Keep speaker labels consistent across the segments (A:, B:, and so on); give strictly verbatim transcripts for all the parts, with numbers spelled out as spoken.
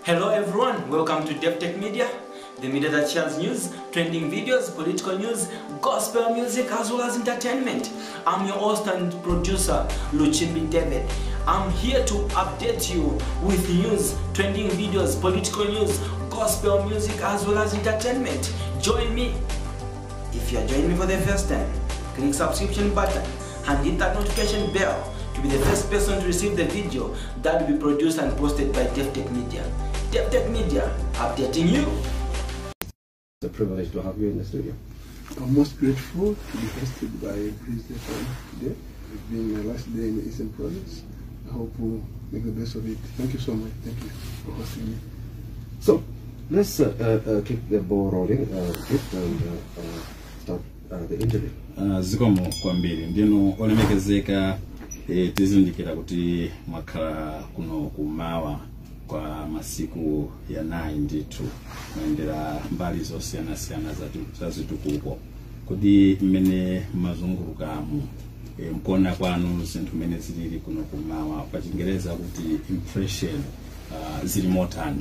A: Hello everyone, welcome to Davi-tech-media, the media that shares news, trending videos, political news, gospel music as well as entertainment. I'm your host and producer, Lungu David. I'm here to update you with news, trending videos, political news, gospel music as well as entertainment. Join me. If you are joining me for the first time, click subscription button and hit that notification bell to be the first person to receive the video that will be produced and posted by Davi-tech-media. Davi-tech-media, updating you.
B: It's a privilege to have you in the studio.
C: I'm most grateful to be hosted by BreezeFM today. It's been my last day in the Eastern Province. I hope we'll make the best of it. Thank you so much. Thank you for hosting me.
B: So, let's uh, uh, uh, keep the ball rolling uh, and uh, uh, start uh, the interview.
D: Uh, zikomo kwambiri ndino olemekezeka eh, tizindikira kuti mwakhala kuno kumawa kwa masiku ya nine nditu kuendera mbali zosiyana siyana za zitukuko kodi mmene mazungurukamu e, mpona kwanu zinthu mmene zilili kuno kumawa pa Chingereza kuti impression uh, zili motani.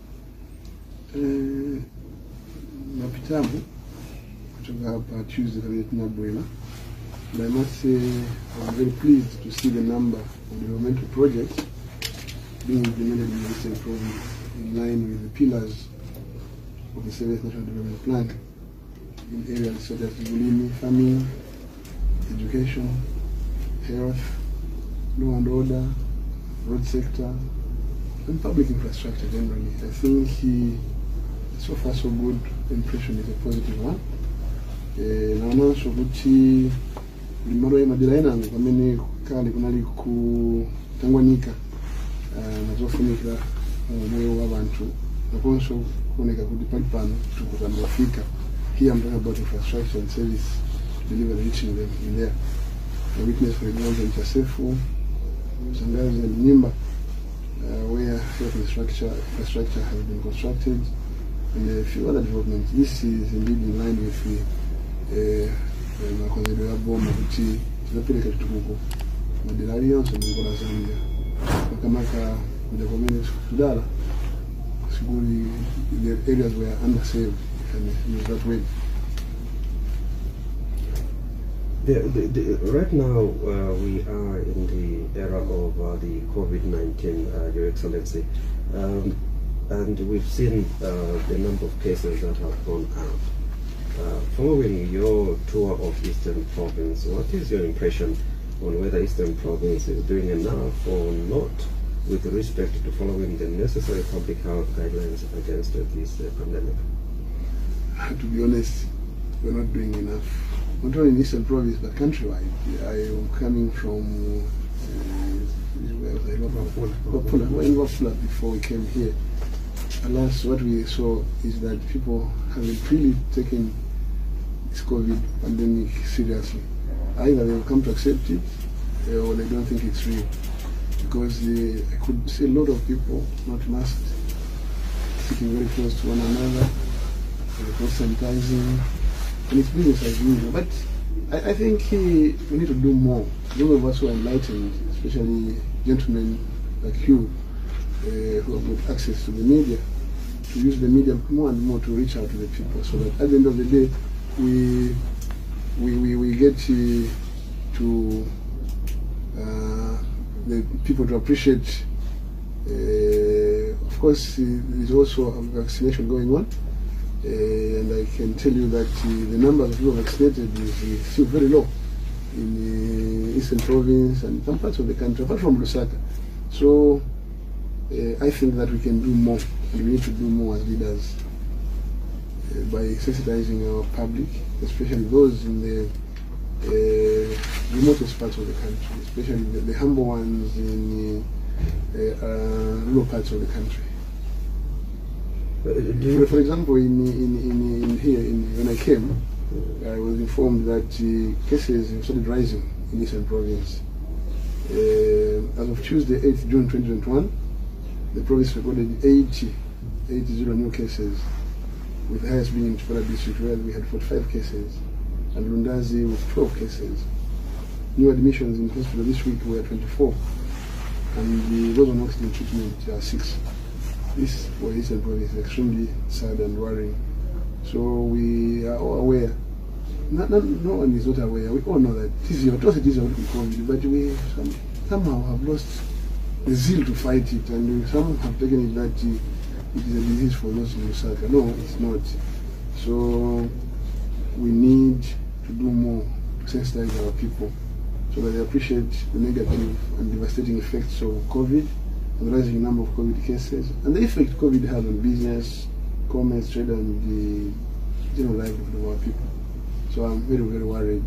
C: Eh, mapitamu kutoka hapa Tuesday kwenye tunabwela. And I must say I'm very pleased to see the number of developmental projects being implemented in the Eastern Province in line with the pillars of the seventh National Development Plan in areas such as farming, education, health, law and order, road sector, and public infrastructure generally. I think he, so far so good, the impression is a positive one. Naona so kuti limaro ya madira yangu pamene kale kunali kutangwanika nazofunika moyo w'abantu nakonso kuoneka kuti pali pano tukutambafika. Here I'm talking about infrastructure and service to deliver reaching them in there. I witnessed, for example, in Chasefu, Sangazi and Nimba, uh, where health infrastructure, infrastructure has been constructed, and a few other developments. This is indeed in line with the makonzero ya boma kuti tinapeleka chitukuko madilari yonse ndikola Zambia makamaka kuja kwa mene kudala siguri the areas were underserved, if I may use that way.
B: The, the, the, right now uh, we are in the era of uh, the COVID nineteen, uh, Your Excellency, um, and we've seen uh, the number of cases that have gone out. Uh, following your tour of Eastern Province, what is your impression on whether Eastern Province is doing enough or not with respect to following the necessary public health guidelines against uh, this uh, pandemic?
C: To be honest, we're not doing enough. Not only in Eastern Province, but countrywide. I am coming from uh, where was I? Wapula. We were in Wapula before we came here. Alas, what we saw is that people haven't really taken this COVID pandemic seriously. Either they will come to accept it, uh, or they don't think it's real. Because uh, I could see a lot of people not masked, sitting very close to one another, close sanitizing, and it's business as usual. But I, I think uh, we need to do more. Those of us who are enlightened, especially gentlemen like you, uh, who have got access to the media, to use the media more and more to reach out to the people, so that at the end of the day, we we we, we get uh, to uh, the people to appreciate. Uh, of course, uh, there is also a vaccination going on, uh, and I can tell you that uh, the number of people vaccinated is uh, still very low in the Eastern Province and some parts of the country, apart from Lusaka. So uh, I think that we can do more, and we need to do more as leaders uh, by sensitizing our public, especially those in the uh, remotest parts of the country, especially the, the humble ones in the uh, uh, rural parts of the country. For, for example, in, in, in, in here, in, when I came, I was informed that uh, cases have started rising in Eastern Province. Uh, as of Tuesday, eighth June twenty twenty-one, the province recorded eighty, eighty new cases, with the highest being in Chipata district, where we had forty-five cases, and Lundazi with twelve cases. New admissions in hospital this week were twenty-four, and the, those on oxygen treatment are six. this for Eastern Province is extremely sad and worrying. So we are all aware. No, no, no one is not aware. We all know that this is atrocities of COVID, but we some, somehow have lost the zeal to fight it, and some have taken it that uh, it is a disease for those in Lusaka. No, it's not. So we need to do more to sensitize our people so that they appreciate the negative and devastating effects of COVID, and the rising number of COVID cases, and the effect COVID has on business, commerce, trade, and the general livelihood of our people. So I'm very, very worried.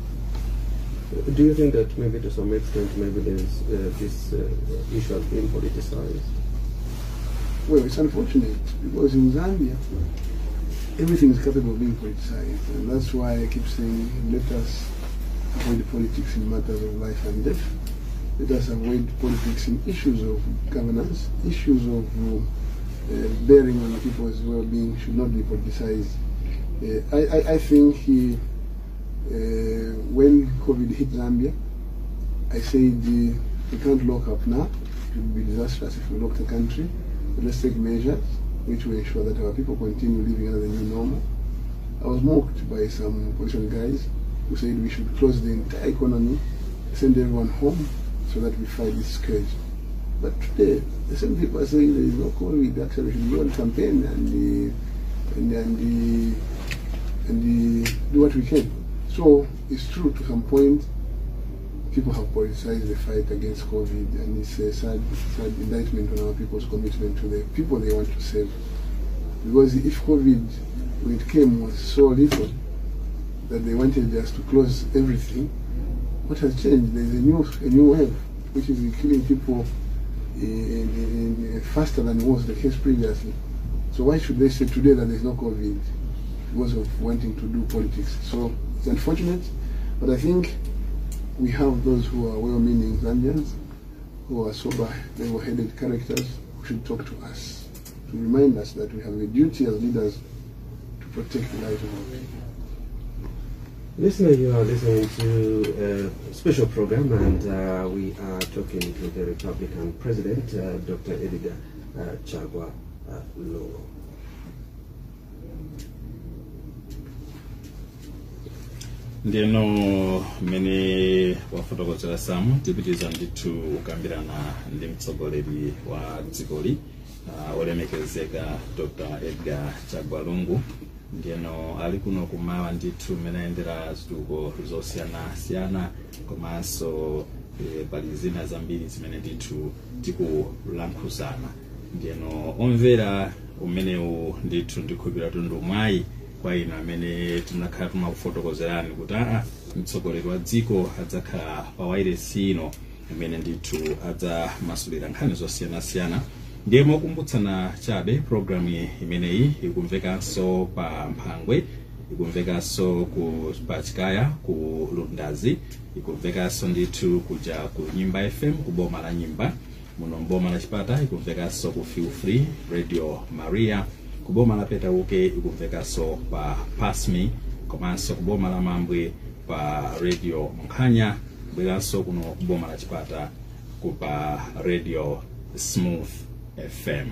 B: Do you think that maybe to some extent maybe there's, uh, this uh, issue has been politicized?
C: Well, it's unfortunate because in Zambia everything is capable of being politicized, and that's why I keep saying let us avoid politics in matters of life and death. Let us avoid politics in issues of governance, issues of uh, bearing on people's well-being should not be politicized. Uh, I, I, I think he, uh, when COVID hit Zambia, I said uh, we can't lock up now. It would be disastrous if we lock the country. But let's take measures which will ensure that our people continue living under the new normal. I was mocked by some political guys who said we should close the entire economy, send everyone home so that we fight this scourge. But today, the same people are saying there is no COVID, actually we should go on campaign and, uh, and, and, uh, and uh, do what we can. So it's true to some point, people have politicized the fight against COVID, and it's a sad, sad indictment on our people's commitment to the people they want to save. Because if COVID, when it came, was so little that they wanted just to close everything, what has changed? There's a new, a new wave, which is killing people in, in, in faster than was the case previously. So why should they say today that there's no COVID? Because of wanting to do politics. So it's unfortunate, but I think we have those who are well-meaning Zambians, who are sober, level-headed characters who should talk to us, to remind us that we have a duty as leaders to protect the lives of our people.
B: Listener, you are listening to a special program, and uh, we are talking to the Republican President, uh, Doctor Edgar uh, Chagwa uh, Lungu.
D: Ndino mene wafotokozera samu tipitiza nditu ukambirana ndi mtsogoleri wa dzikoli uh, olemekezeka Doctor Edgar Chagwa Lungu. Ndino ali kuno kumawa ndithu menaendera zituko zosiyana siyana komanso e, pali zina zambiri zimene ndithu tikulankhuzana. Ndino omvera umenewu ndithu ndikhulupirira tundu mwayi kwa inu amene tinakhala timakufotokozerani kuti aa mtsogoleri wa dziko adzakhala pa wailesi ino imene ndithu adzamasulira nkhani zosiyana-siyana. Ndiye mokumbutsana chabe programu imeneyi ikumvekanso pa Mphangwe, ikumvekanso ku Pachikaya, ku Lundazi, ikumvekanso ndithu kuja ku Nyimba F M, ku Boma la Nyimba, muno Boma la Chipata, ikumvekanso ku Feel Free Radio Maria, ku Boma la Petauke, ikumvekanso pa Pasmi, komanso ku Boma la Mambwe pa Radio Mkhanya, bweranso kuno ku Boma la Chipata ku pa Radio Smooth F M.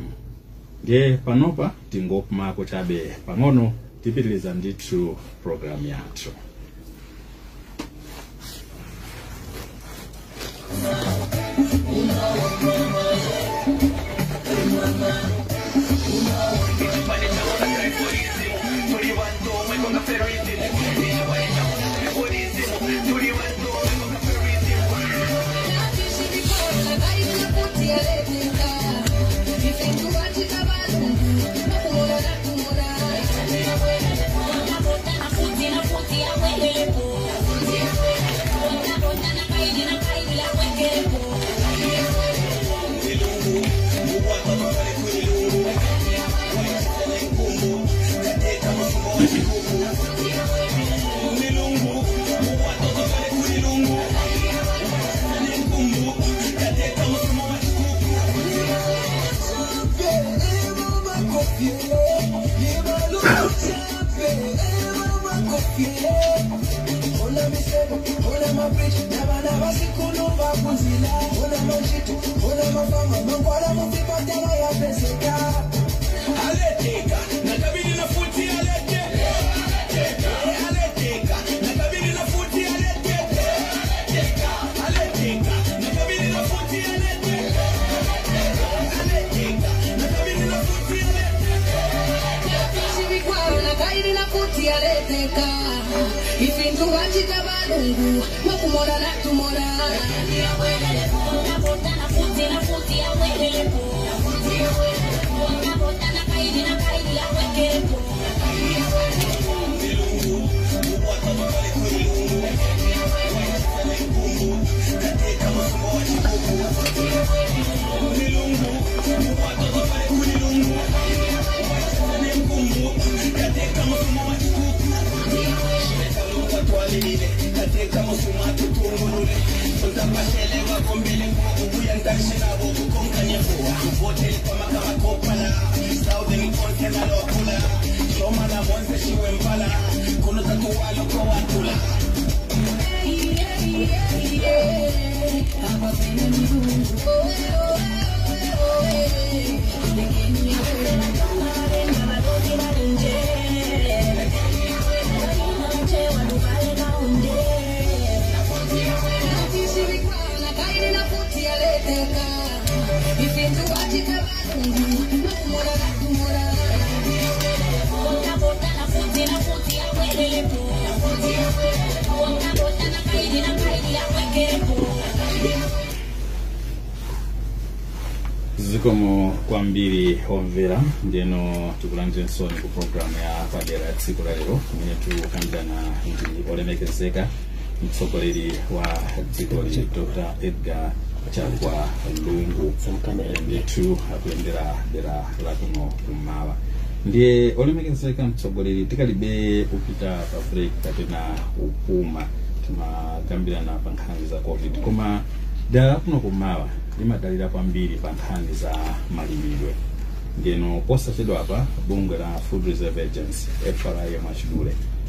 D: Ndiye panopa tingopumako chabe pang'ono tipitiliza ndithu program yathu.
E: Hola mi sebo, hola my bridge, never never see Kulumba Kunzila. Hola no Ifintu wachikaba Lungu, wakumora na tumora.
D: Zikomo kwambiri omvera ndeno tukulanze nsoni ku program ya padera tsiku la lero kumene tukambirana ndi olemekezeka mtsogoleri wa dziko li Doctor Edgar Chagwa Lungu nditu akuyendera dera la kuno kumawa. Ndiye olemekezeka mtsogoleri tikalibe kupita pa break kapena kupuma timakambirana pa nkhani za COVID koma dala kuno kumawa limadalira kwambiri pa nkhani za malimidwe. Ndeno posachedwa apa bungwe la Food Reserve Agency F R I mwachidule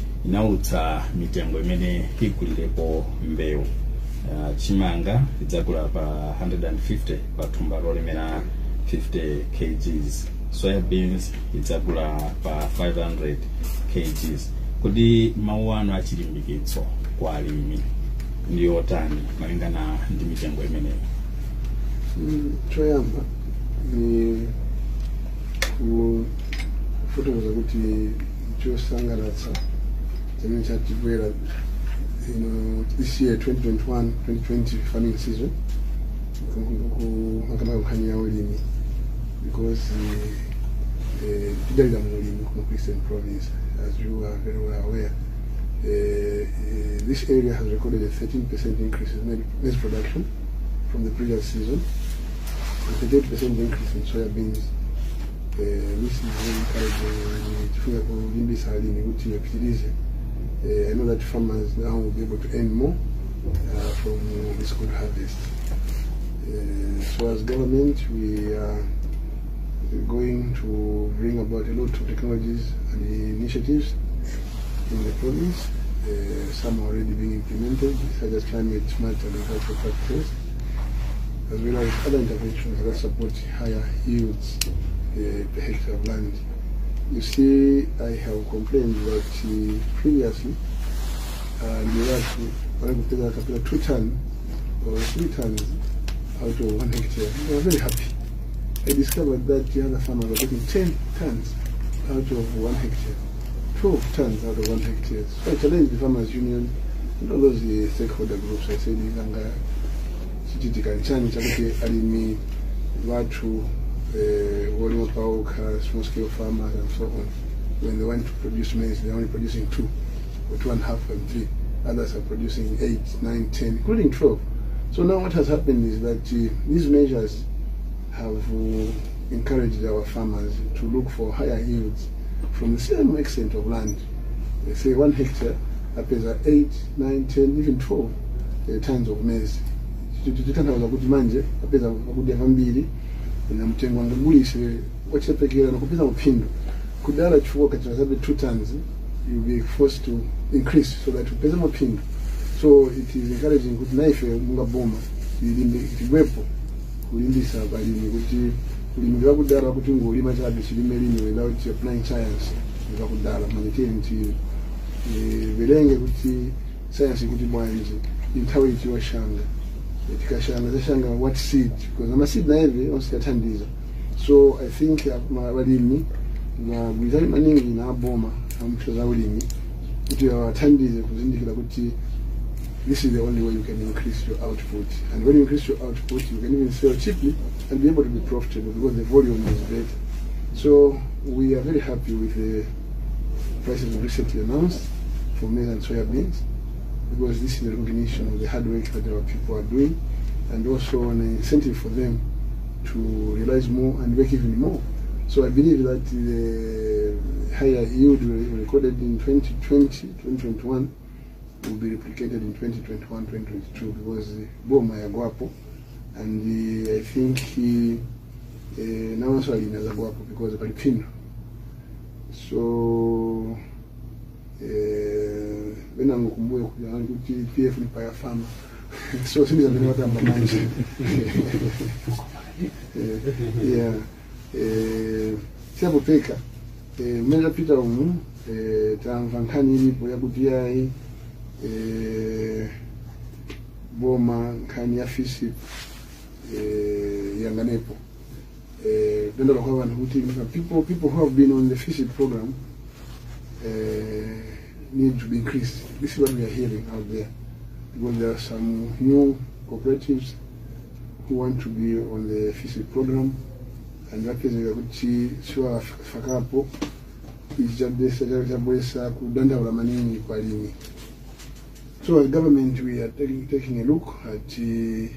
D: inautsa mitengo imene ikulirepo mbewu. Uh, chimanga idzakula pa one hundred fifty pa thumba lolemera fifty kilograms. Soybeans idzakula pa five hundred kilograms. Kodi mawu anu achilimbikitso kwa alimi ndi otani malingana ndi mitengo imeneyo?
C: Choyamba ni kufotokoza kuti chosangalatsa chimene chatibwera you know this year twenty twenty-one twenty twenty farming season kumakana kukhanya ya ulimi because tidalira mu ulimi ku Eastern Province, as you are very well aware. Uh, uh, this area has recorded a thirteen percent increase in maize production from the previous season, with a thirty percent increase in soybeans. Uh, this is very encouraging. Uh, I know that farmers now will be able to earn more uh, from this good harvest. Uh, so as government, we are going to bring about a lot of technologies and initiatives in the province. Uh, some are already being implemented, such as climate smart agricultural practices, as well as other interventions that support higher yields uh, per hectare of land. You see, I have complained that uh, previously, uh, we were able to take two tons or three tons out of one hectare. We were very happy. I discovered that the other farmers were getting ten tons out of one hectare, twelve tons out of one hectare. So I challenged the Farmers Union and all those uh, stakeholder groups. I said, Nanga, chichitika nchani chakuti alimi watu walimo pauka, small scale farmers and so on. When they want to produce maize, they're only producing two, or two and a half and three. Others are producing eight, nine, ten, including twelve. So now what has happened is that uh, these measures have uh, encouraged our farmers to look for higher yields from the same extent of land. They say one hectare appears at eight, nine, ten, even twelve uh, tons of maize. Tutitana kuti manje apeza kudya vambiri na mtengo ngagulise wachepekera na kupeza mphindo kudala chuo kati zabe two tons you be forced to increase so that upeza mphindo. So it is encouraging kuti naife mungaboma ilimbe itibwepo kulimbisa abalimi kuti ulimi bwakudala kuti ngolima chabe chilime lini without applying science bwakudala maniteni nti belenge kuti science kuti bwanji inthawi iti washanga tikashanga zashanga what seed because ama seed na hivi osikathandiza. So I think abalimi na bwizali maningi na aboma amthoza ulimi kuti awathandize kuzindikira kuti this is the only way you can increase your output, and when you increase your output you can even sell cheaply and be able to be profitable because the volume is better. So we are very happy with the prices recently announced for maize and soya beans, because this is the recognition of the hard work that our people are doing, and also an incentive for them to realize more and work even more. So I believe that the higher yield recorded in twenty twenty, twenty twenty-one will be replicated in twenty twenty-one, twenty twenty-two, because boma ya guapo, and I think he now also in as a guapo because of Palipino. So when I'm going to P F ni farm, so since I'm not a manager, yeah, siapo peka, menda pita umu, tamvankani lipo ya kutia boma kani ya fisi yanganepo. People people who have been on the fishing program uh, need to be increased. This is what we are hearing out there, because there are some new cooperatives who want to be on the fishing program, and that is kuti swa fakapo ijabesa jabesa kudanda ulamanini kwa lini. So as government we are taking taking a look at uh,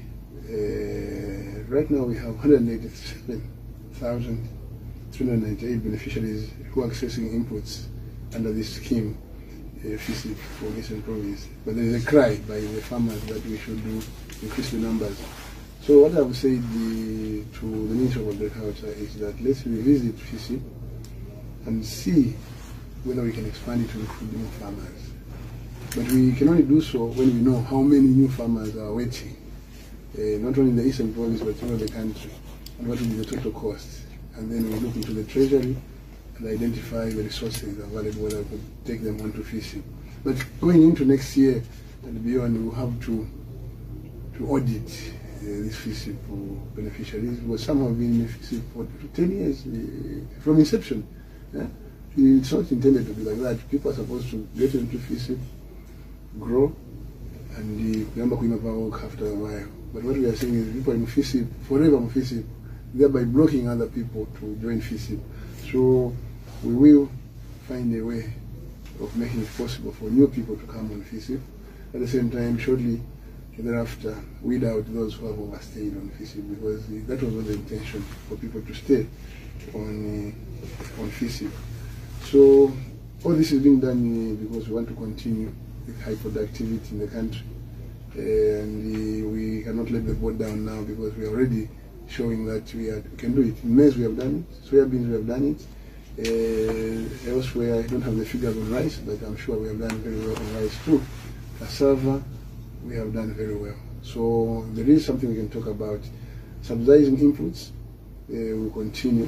C: uh, right now we have one hundred eighty-seven thousand three hundred ninety-eight beneficiaries who are accessing inputs under this scheme, uh, FISIP for Eastern Province. But there is a cry by the farmers that we should do increase the numbers. So what I would say the, to the Ministry of Agriculture is that let's revisit FISIP and see whether we can expand it to include more farmers. But we can only do so when we know how many new farmers are waiting, uh, not only in the Eastern Province but all over the country, and what will be the total cost. And then we look into the treasury and identify the resources available that could take them onto fishing. But going into next year and beyond, we'll have to to audit uh, these fishing for beneficiaries, because some have been in fishing for ten years uh, from inception. Yeah? It's not intended to be like that. People are supposed to get into fishing, grow, and remember work after a while. But what we are saying is people in FISIP, forever in FISIP, thereby blocking other people to join FISIP. So we will find a way of making it possible for new people to come on FISIP. At the same time, shortly thereafter, weed out those who have overstayed on FISIP, because that was not the intention, for people to stay on, uh, on FISIP. So all this is being done uh, because we want to continue with high productivity in the country. Uh, and uh, we cannot let the boat down now, because we are already showing that we, are, we can do it. In maize we have done it, soybeans we have done it. Uh, elsewhere I don't have the figures on rice, but I'm sure we have done very well on rice too. Cassava we have done very well. So there is something we can talk about. Subsidizing inputs uh, will continue,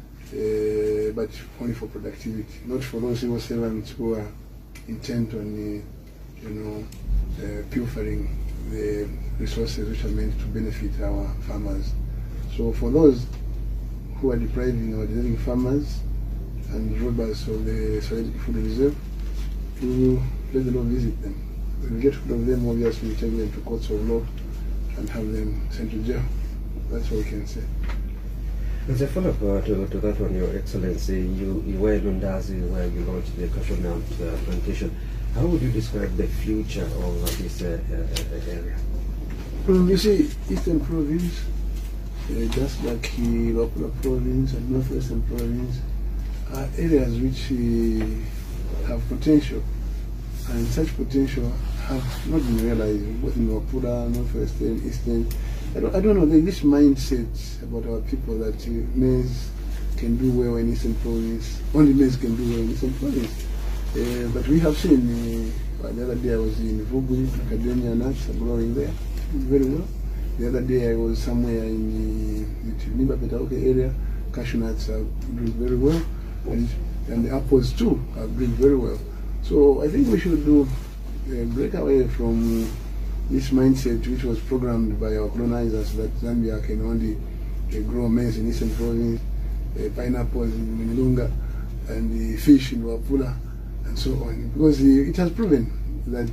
C: uh, but only for productivity, not for those civil servants who are intent on uh, you know, uh, pilfering the resources which are meant to benefit our farmers. So for those who are depriving or deserving farmers and robbers of the strategic food reserve, we will let the law visit them. When we get rid of them, obviously we take them to courts of law and have them sent to jail. That's what we can say.
B: As a follow-up uh, to, to that one, Your Excellency, you, you were in Lundazi where you launched the cashew nut uh, plantation. How would you describe the future of uh, this uh, uh, area?
C: Um, you see, Eastern Province, uh, just like the Wapula Province and Northwestern Province, are areas which uh, have potential, and such potential have not been realized both in Wapula, Northwestern, Eastern. I don't, I don't know, there's this mindset about our people that uh, maize can do well in Eastern Province, only maize can do well in Eastern Province. Uh, but we have seen, uh, the other day I was in Vubu, academia nuts are growing there very well. The other day I was somewhere in the Niba area. Cashew nuts are doing very well, and, and the apples too are doing very well. So I think we should do uh, break away from this mindset which was programmed by our colonizers that Zambia can only uh, grow maize in Eastern Province, uh, pineapples in Lungu, and the fish in Wapula, and so on. Because uh, it has proven that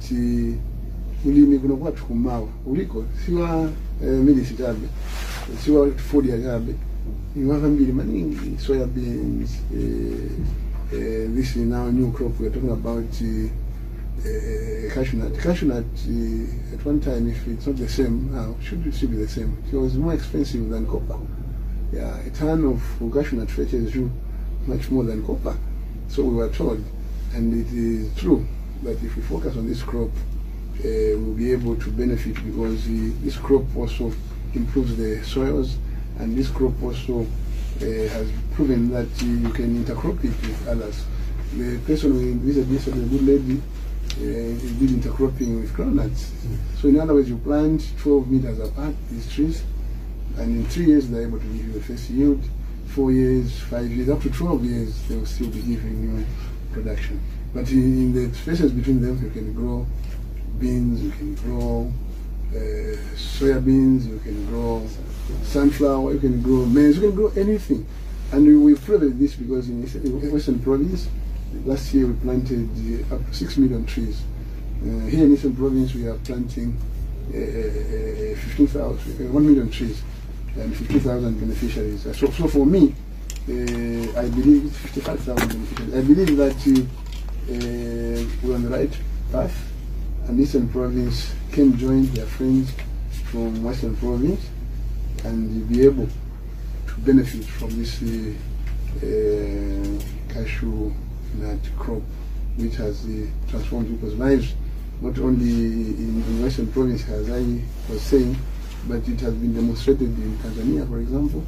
C: ulimi kuno kwathu kumawa uliko siwa medicine tabe, siwa food ya tabe. You have mbili maningi, soya beans. Uh, uh, this is now a new crop. We're talking about uh, uh, cashew nut. Cashew nut uh, at one time, if it's not the same now, should it should be the same. It was more expensive than copper. Yeah, a ton of cashew nut fetches you much more than copper. So we were told, and it is true that if we focus on this crop, uh, we'll be able to benefit because uh, this crop also improves the soils. And this crop also uh, has proven that uh, you can intercrop it with others. The person we visited yesterday, the good lady, uh, did intercropping with groundnuts. So in other words, you plant twelve meters apart these trees, and in three years they're able to give you the first yield. Four years, five years, up to twelve years, they will still be giving you production. But in, in the spaces between them, you can grow beans, you can grow uh, soya beans, you can grow sunflower, you can grow maize, you can grow anything. And we proved this because in Western Province, last year we planted uh, up to six million trees. Uh, here in Eastern Province, we are planting uh, uh, fifteen thousand, uh, one million trees and fifty thousand beneficiaries. So, so for me, uh, I believe fifty-five thousand beneficiaries. I believe that uh, uh, we're on the right path, and Eastern Province can join their friends from Western Province and be able to benefit from this uh, uh, cashew nut crop, which has uh, transformed people's lives, not only in, in Western Province, as I was saying, but it has been demonstrated in Tanzania, for example.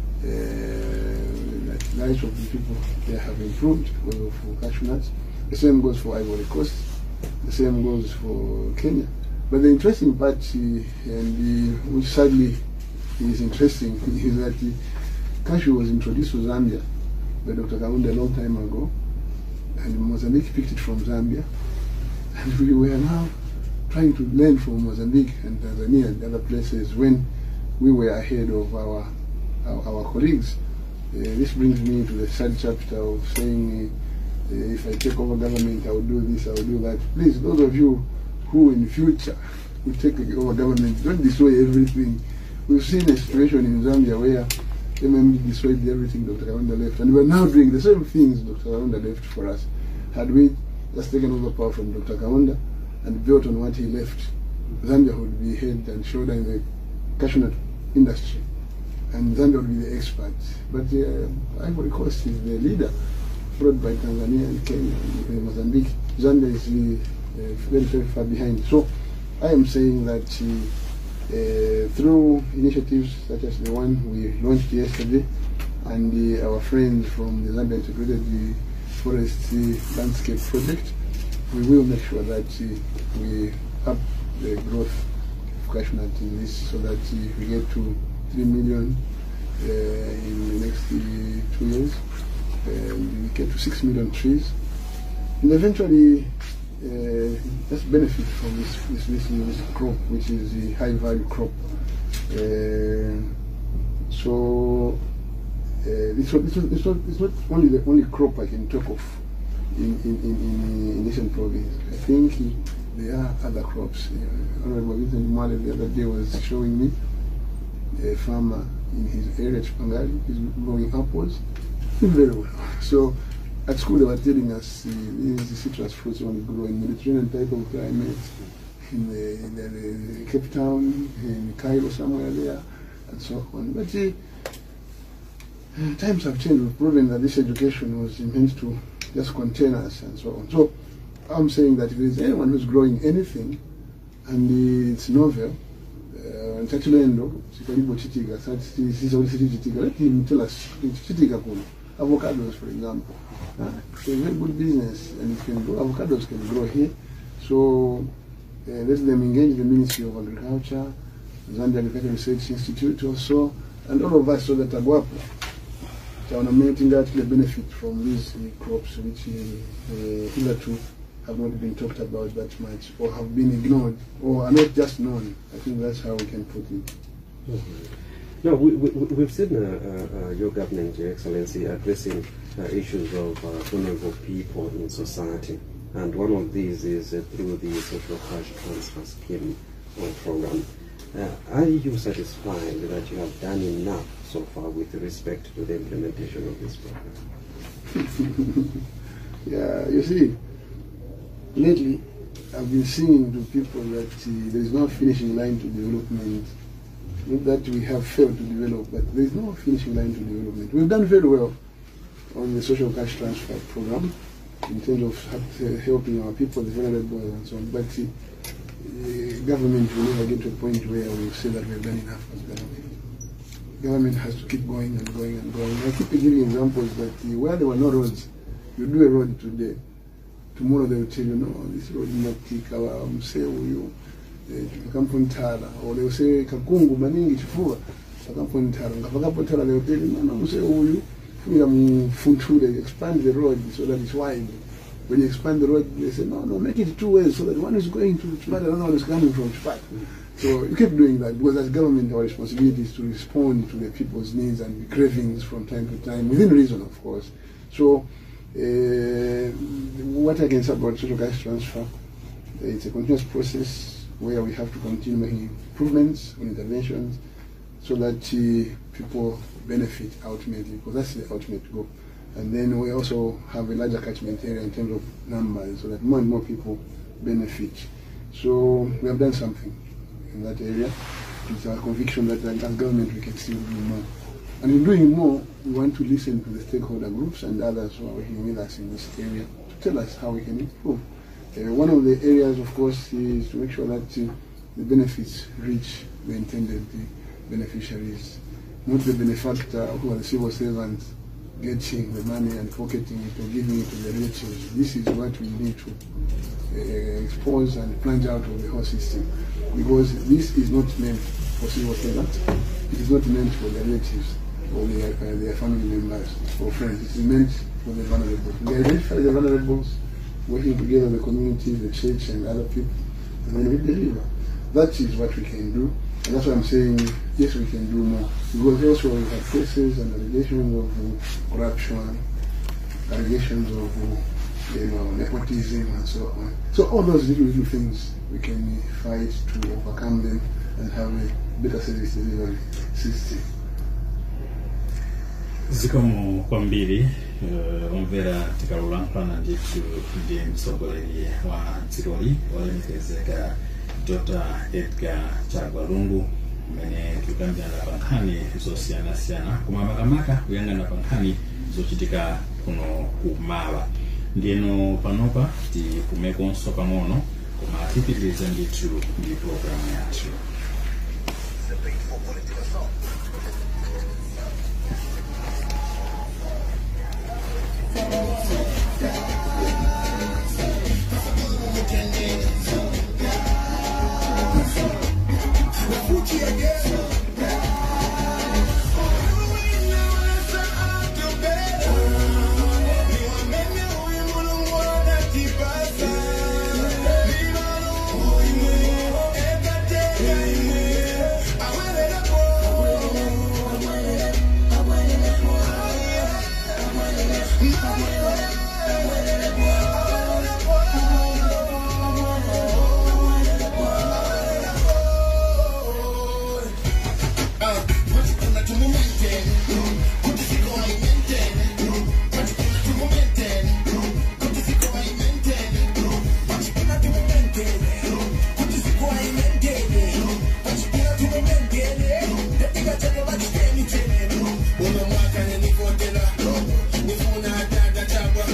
C: Uh, that lives of the people there have improved for cashew nuts. The same goes for Ivory Coast. The same goes for Kenya. But the interesting part, uh, and uh, which sadly is interesting, is that uh, cashew was introduced to Zambia by Doctor Kaunda a long time ago, and Mozambique picked it from Zambia, and we were now trying to learn from Mozambique and Tanzania and other places when we were ahead of our our, our colleagues. Uh, this brings me to the third chapter of saying, uh, if I take over government, I will do this, I will do that. Please, those of you who in future will take over government, don't destroy everything. We've seen a situation in Zambia where M M D destroyed everything Doctor Kaunda left, and we're now doing the same things Doctor Kaunda left for us. Had we just taken over power from Doctor Kaunda and built on what he left, Zambia would be head and shoulder in the cashew nut industry, and Zambia would be the expert. But uh, Ivory Coast is the leader, followed by Tanzania and Kenya and Mozambique. Zambia is uh, very, very far behind. So I am saying that uh, uh, through initiatives such as the one we launched yesterday, and uh, our friends from the Zambia Integrated uh, Forest uh, Landscape Project, we will make sure that uh, we up the growth of cashew nut in this, so that uh, we get to three million uh, in the next uh, two years, and we get to six million trees, and eventually uh, just benefit from this this, this this crop, which is the high value crop. Uh, so uh, it's, not, it's, not, it's, not, it's not only the only crop I can talk of in in in, in, in Eastern Province. I think there are other crops. Uh, Honorable Vincent Mwale the other day was showing me a farmer in his area, Chipangali, is growing apples very well. So at school they were telling us uh, these citrus fruits only grow in Mediterranean type of climate, in the, in the, the Cape Town, in Cairo, somewhere there, and so on. But uh, times have changed. We've proven that this education was meant to just contain us and so on. So I'm saying that if there is anyone who's growing anything and it's novel, uh, let him tell us. Avocados, for example, uh, it's a very good business, and it can grow. Avocados can grow here. So uh, let them engage the Ministry of Agriculture, Zambia Agricultural Research Institute also, and all of us so that Aguapo, ornamenting that the benefit from these uh, crops which uh, hitherto have not been talked about that much, or have been ignored, or are not just known. I think that's how we can put it.
B: Mm-hmm. No, we, we, we've seen uh, uh, your government, Your Excellency, addressing uh, issues of uh, vulnerable people in society. And one of these is uh, through the social cash transfer scheme or program. Uh, are you satisfied that you have done enough so far with respect to the implementation of this program?
C: Yeah, you see, lately I've been saying to people that uh, there is no finishing line to development. Not that we have failed to develop, but there is no finishing line to development. We've done very well on the social cash transfer program in terms of helping our people, the vulnerable and so on. But uh, the government will never get to a point where we say that we've done enough as government. Government has to keep going and going and going. I keep giving examples that uh, where there were no roads, you do a road today, tomorrow they will tell you, no, this road is not thick, our you. Kampuni or they will say Kakungu maningi chifua Kampuni Tara Kampuni Tara they will tell you no no say huyu fuya they expand the road so that it's wide. When you expand the road they say no no make it two ways so that one is going to Chipata, another one is coming from Chipata. So you keep doing that because as government our responsibility is to respond to the people's needs and cravings from time to time within reason of course. So uh, what I can say about social cash transfer, it's a continuous process where we have to continue making improvements on interventions so that uh, people benefit ultimately, because that's the ultimate goal. And then we also have a larger catchment area in terms of numbers so that more and more people benefit. So we have done something in that area. It's our conviction that as government we can still do more. And in doing more, we want to listen to the stakeholder groups and others who are working with us in this area to tell us how we can improve. Uh, one of the areas, of course, is to make sure that uh, the benefits reach the intended uh, beneficiaries, not the benefactor who are the civil servants getting the money and pocketing it or giving it to the relatives. This is what we need to uh, expose and plunge out of the whole system, because this is not meant for civil servants. It is not meant for the relatives or their, uh, their family members or friends. It is meant for the vulnerable. We identify the vulnerables, working together the community, the church and other people, and then we deliver. That is what we can do, and that's why I'm saying yes, we can do more. Because also we have cases and allegations of uh, corruption, allegations of uh, you know, nepotism and so on. So all those little little things we can fight to overcome them and have a better service delivery system.
D: Zikomo kwambiri omvera tikalolankhulana ndithu ndi mtsogoleri wa dzikoli wolemekezeka Doctor Edgar Chagwa Lungu, mmene tikukambirana pa nkhani zosiyanasiyana koma makamaka kuyang'ana pa nkhani zochitika kuno kumawa. Ndiyeno panopa tikumekonso pang'ono koma tipitiriza ndithu ndi programu yathu.
E: Una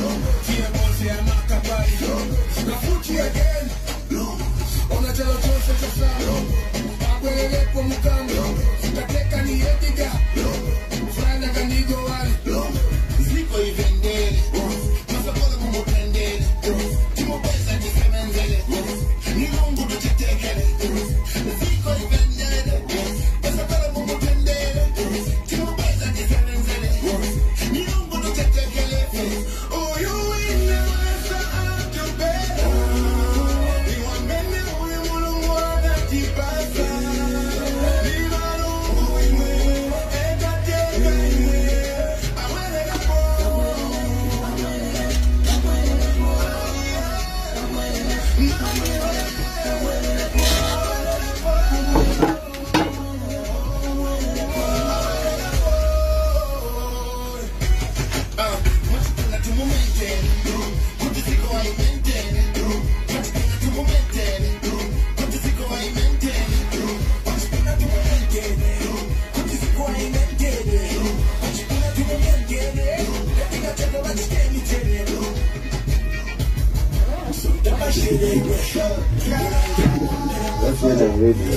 B: That's what I'm ready.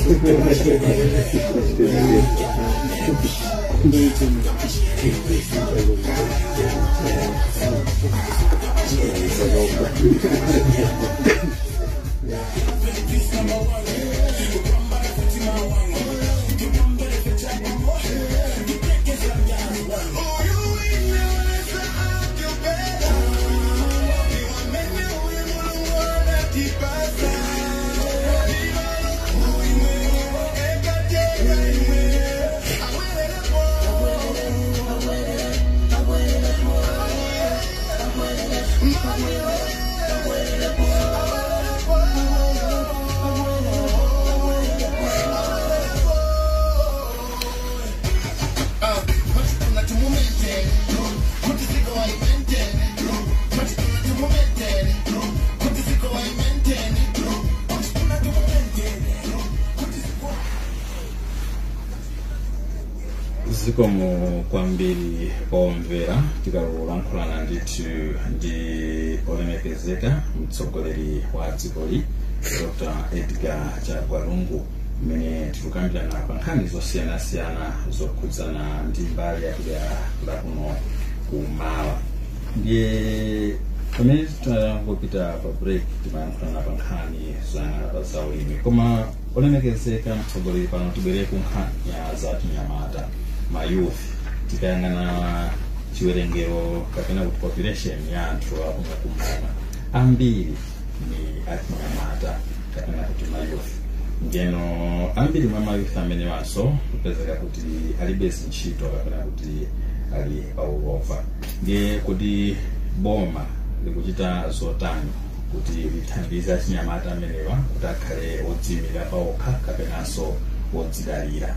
D: Zikomo kwambiri omvera tikalulankhulana ndithu ndi olemekezeka mtsogoleri wa dzikoli Doctor Edgar Chagwa Lungu mmene tikukambirana pa nkhani zosiyanasiyana zokhudzana ndi mbali ya kuno kumawa. Ndiye pamene tikupita pa break timayankhulana pa nkhani za ulimi, koma olemekezeka mtsogoleri pano tibwere ku nkhani ya zachinyamata ma youth. Tikayang'ana chiwerengero kapena kuti population ya anthu akuno kumana ambiri ni achinyamata kapena kuti ma youth. Ngeno ambiri mwa ma youth amene wanso kupezeka kuti alibe ntchito kapena kuti ali paulova. Ndiye kuti boma likuchita zotani kuti lithandize achinyamata amenewa kuti akhale odziyimira pawokha kapenanso odzidalira.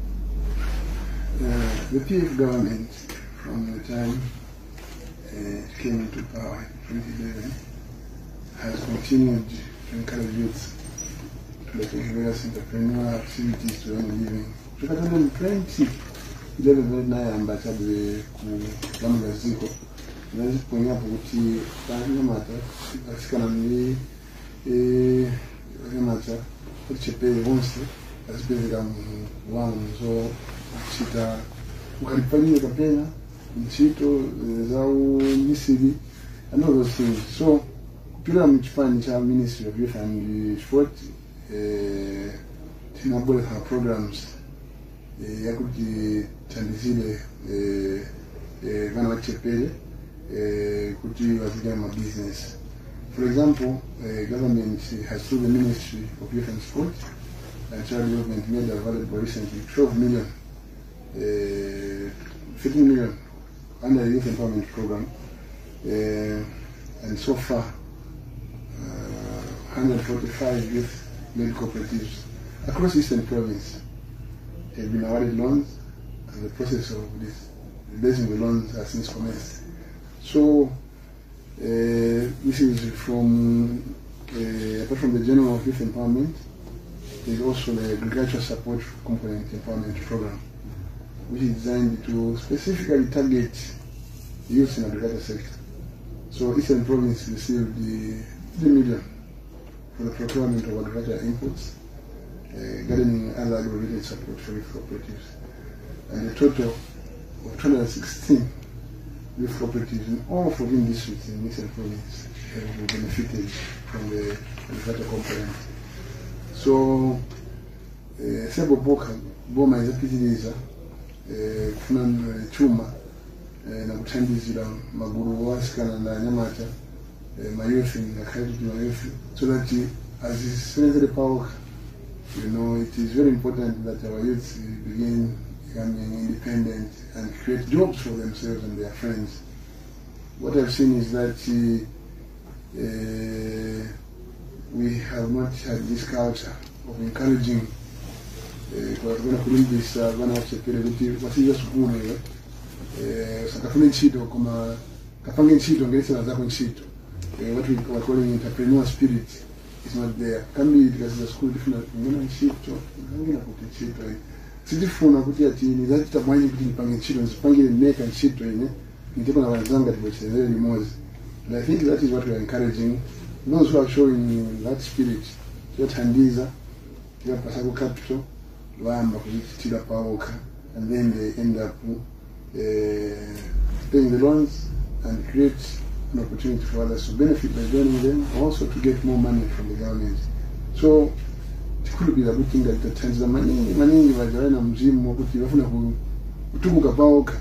C: Uh, the P F government, from the time uh, it came into power in twenty eleven, has continued to encourage youth to like various entrepreneurial activities to earn a living. Chipata in twenty eleven naye ambatabwe ku lamu ziko nazi kuponya kuti banyamata asikana ni eh banyamata kuchepele wonse asipezeka wanzo chita ukalipania kapena nchito za misiri and all those things. So kupira mchifani cha Ministry of Youth and Sport eh tinabole ha programs eh yakuti tandizile eh eh vana wachepele eh kuti wazile ma business. For example, uh, government has through the Ministry of Youth and Sport and Child Development made available recently twelve million Uh, fifteen million under the youth empowerment program, uh, and so far uh, one hundred forty-five youth led cooperatives across Eastern Province have been awarded loans, and the process of this raising the loans has since commenced. So uh, this is from uh, apart from the general youth empowerment, there is also the agricultural support component empowerment program, which is designed to specifically target the youth in the agriculture sector. So Eastern Province received the three million for the procurement of agricultural inputs, uh, gardening and other agro-related support for youth cooperatives. And a total of two hundred sixteen youth cooperatives in all fourteen districts in Eastern Province have benefited from the agricultural component. So, Sebo Boka, Boma is a P T D, kufuna chuma nakuthandizira maguru wasikana na nyamata mayouth ngakhaiti mayouth so that azisebenzele pawokha. You know, it is very important that our youth begin becoming independent and create jobs for themselves and their friends. What I've seen is that uh, we have not had this culture of encouraging kwa kuna kulimbisa bana chepele kuti wasija sukune eh sakafune nchito kama kapange nchito ngelesa zako nchito what we are calling entrepreneur spirit is not there. Kambi tikasiza school difuna ngena nchito ngena kuti nchito sidifuna kuti ati ni zati tamanyi kuti nipange nchito nisipange neka nchito ine niteko na wanzanga tibochezele limozi. And I think that is what we are encouraging those who are showing that spirit yothandiza yapasa ku capital wamba kuzitira pawokha, and then they end up uh, paying the loans and create an opportunity for others to benefit by joining them, also to get more money from the government. So it could be a good thing that the times the money money vajawana mzimu kuti bafuna kutubuka pawokha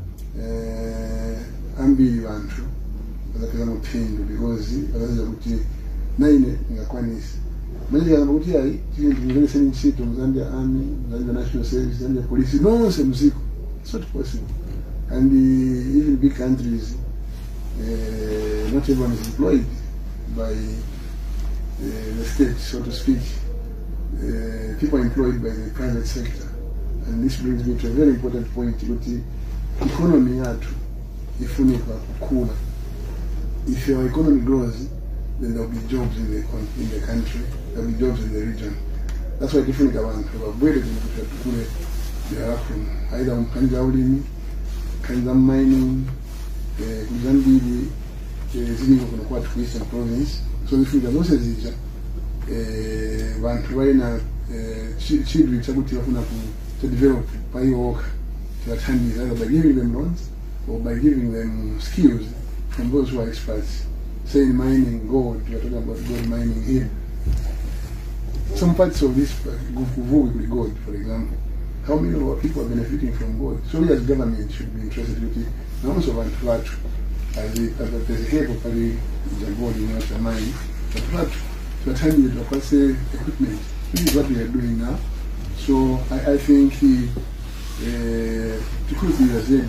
C: uh, ambili vantu bazakeza mupindu because bazaza kuti naine ngakwanisi manje kana kuti hai chinthu ngene seni nchito mzambia army mzambia national service mzambia police no se muziko. It's not possible. And uh, even big countries uh, not everyone is employed by uh, the state, so to speak. Uh, people are employed by the private sector, and this brings me to a very important point kuti economy yatu ifunika kukula. If your economy grows, then there will be jobs in the in the country, there will be jobs in the region. That's why different governments have avoided the African either on Kanja ulimi, Kanja mining, Kuzambili, zili kwa kwa Eastern province. So if you go to Zija, bantu wana children chakuti wafuna to develop by work to attend either by giving them loans or by giving them skills from those who are experts. Say in mining gold, we are talking about gold mining here. Some parts of this Gufuvu will be gold, for example. How many of our people are benefiting from gold? So we as government should be interested in it. And also want to flat as the head of the gold in our mine, but flat to attend it of course equipment. This is what we are doing now. So I, I think he to could be as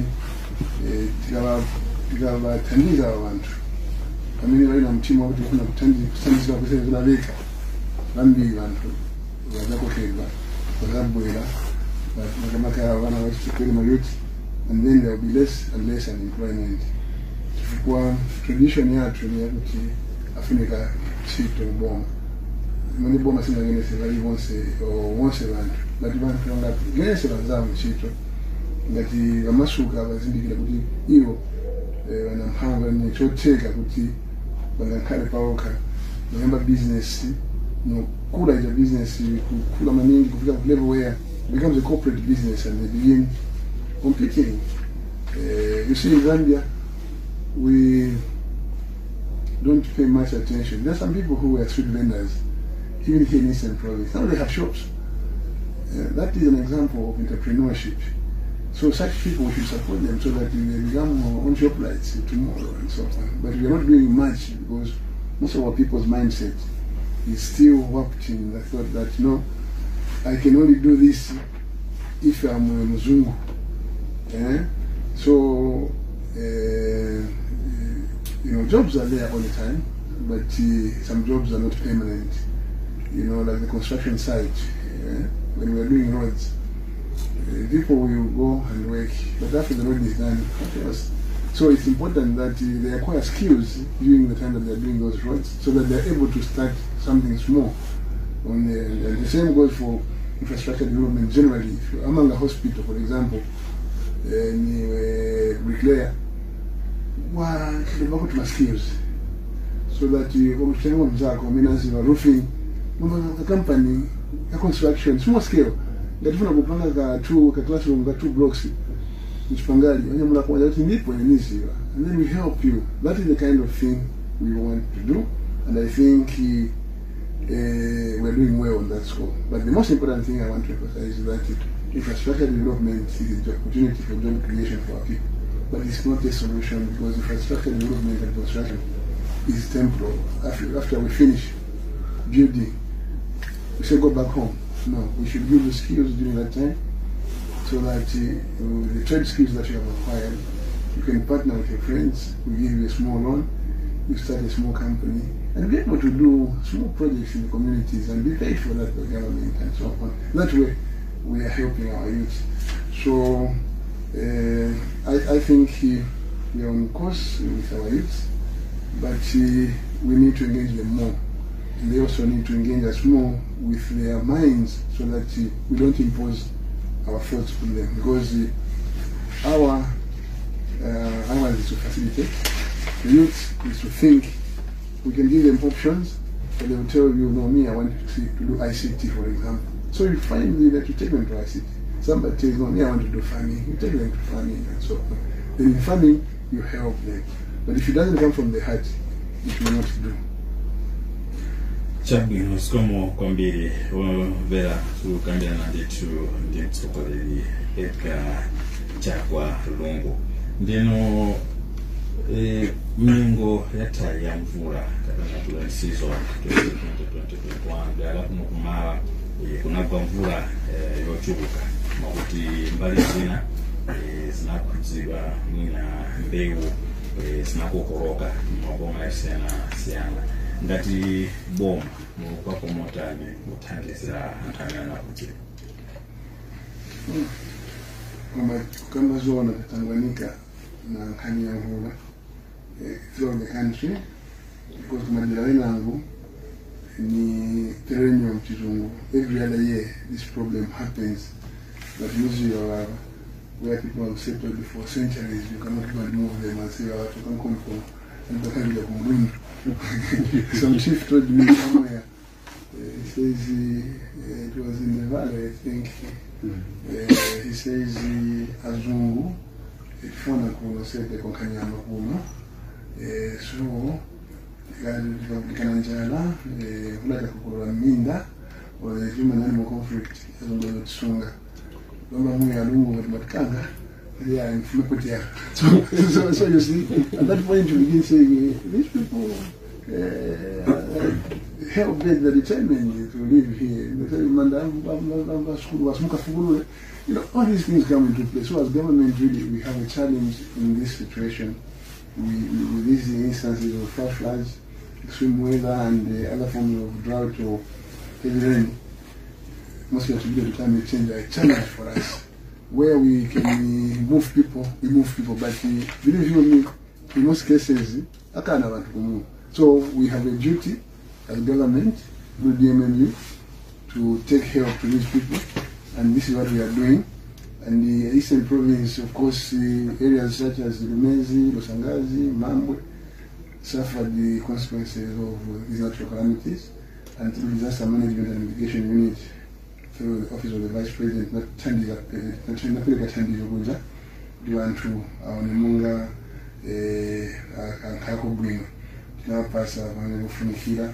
C: a tikavathandiza abantu pamene vali na mtima kuti kufuna kuthandizira kusenzera kunaleka vambiri vantu vazakohlelwa vazabwera makamaka vana vachichepere mayouth, and then there will be less and less unemployment. Chifukwa tradition yathu ni yakuti afunika ntchito kuboma mene boma singangenese vali vonse vonse vantu ngati vantu vangagenese vanzawo ntchito ngati vamasuka vazindikira kuti iwo wanampanga ni chocheka kuti bangakhale pawokha noyamba business nokula ija business kukula maningi kufika ku level where it becomes a corporate business and they begin competing. Uh, you see in Zambia we don't pay much attention. There are some people who are street vendors even here in Eastern Province. Now they have shops. Uh, that is an example of entrepreneurship. So such people, we should support them so that they become on shop lights tomorrow and so on. But we are not doing much because most of our people's mindset is still warped in the thought that, no, I can only do this if I'm a Muzungu. Yeah? So, uh, you know, jobs are there all the time, but uh, some jobs are not permanent. You know, like the construction site, yeah? When we are doing roads, Uh, people will go and work, but after the road is done, so it's important that uh, they acquire skills during the time that they're doing those roads, so that they're able to start something small. On the, and the same goes for infrastructure development generally. If you're among a hospital, for example, and uh, bricklayer, well, they work with skills, so that you uh, roofing, the company, a construction, small scale. Ngatufuna kupanga ka two ka classroom ka two blocks mchipangali wenye mnakuja yote ndipo inisiwa, and then we help you. That is the kind of thing we want to do, and I think uh, we're doing well on that score. But the most important thing I want to emphasize is that infrastructure development is the opportunity for job creation for our people. but it's not a solution because infrastructure development and construction is temporal. After, after we finish building, we say go back home. No, we should build the skills during that time so that uh, the trade skills that you have acquired, you can partner with your friends, we give you a small loan, you start a small company, and be able to do small projects in the communities and be paid for that by the government and so on. That way, we are helping our youth. So, uh, I, I think uh, we are on course with our youth, but uh, we need to engage them more. And they also need to engage us more with their minds so that uh, we don't impose our thoughts on them. Because uh, our uh, ours is to facilitate. The youth is to think. We can give them options, but they will tell you, no, me, I want to, see, to do I C T, for example. So you find that you take them to I C T. Somebody tells no, me, I want to do farming. You take them to farming and so on. Then in farming, you help them. But if it doesn't come from the heart, it will not do.
D: Chabwino sikomo kwambiri vera tukambira na nditu ndi mtsogoleri eka chakwa Lungu ndino e mlingo yata ya mvula kana tula season twenty twenty twenty-one ala kuno kumala kunagwa mvula yochubuka makuti mbali zina zinakuziba mwina mbewu zinakokoroka maboma yasiyana siyana ngati boma kwa komotani muthandizira antana kuti
C: kama kama zona Tanganyika na nkhani ya mvula throughout the country, because kumadira wenangu ni perennial mchizungu. Every other year this problem happens, but usually uh, where people have settled for centuries, you cannot even move them and say, oh, you can come from and the kind of wind. Some chief told me somewhere, uh, he says uh, it was in the valley, I think. Uh, he says uh, Azungu, ifona kunosete kwa kanyama kuma. So, kana njala, hulata kukula minda, or the human animal conflict, Azungu tsunga. Loma mwe ya Lungu matkanga. Yeah, in Chipata. So, so, so you see, at that point you begin saying, these people uh, help get the determined to live here. You know, all these things come into play. So as government, really, we have a challenge in this situation. We, we, with these instances of flash floods, extreme weather, and uh, other forms of drought or heavy rain, mostly attributed to climate change, are a challenge for us. Where we can move people, we move people, but we, believe you me, in most cases, I can't have to move. So we have a duty as government, through the M M U, to take help to these people, and this is what we are doing. And the Eastern Province, of course, the areas such as Lumezi, Losangazi, Mambwe, suffered the consequences of these natural calamities, and through disaster management and mitigation unit, through the office of the Vice President, not Tandi, not Tandi Yoguja, Duantu, Aonemunga, Kako Bwino, now pass a Vango Funikira,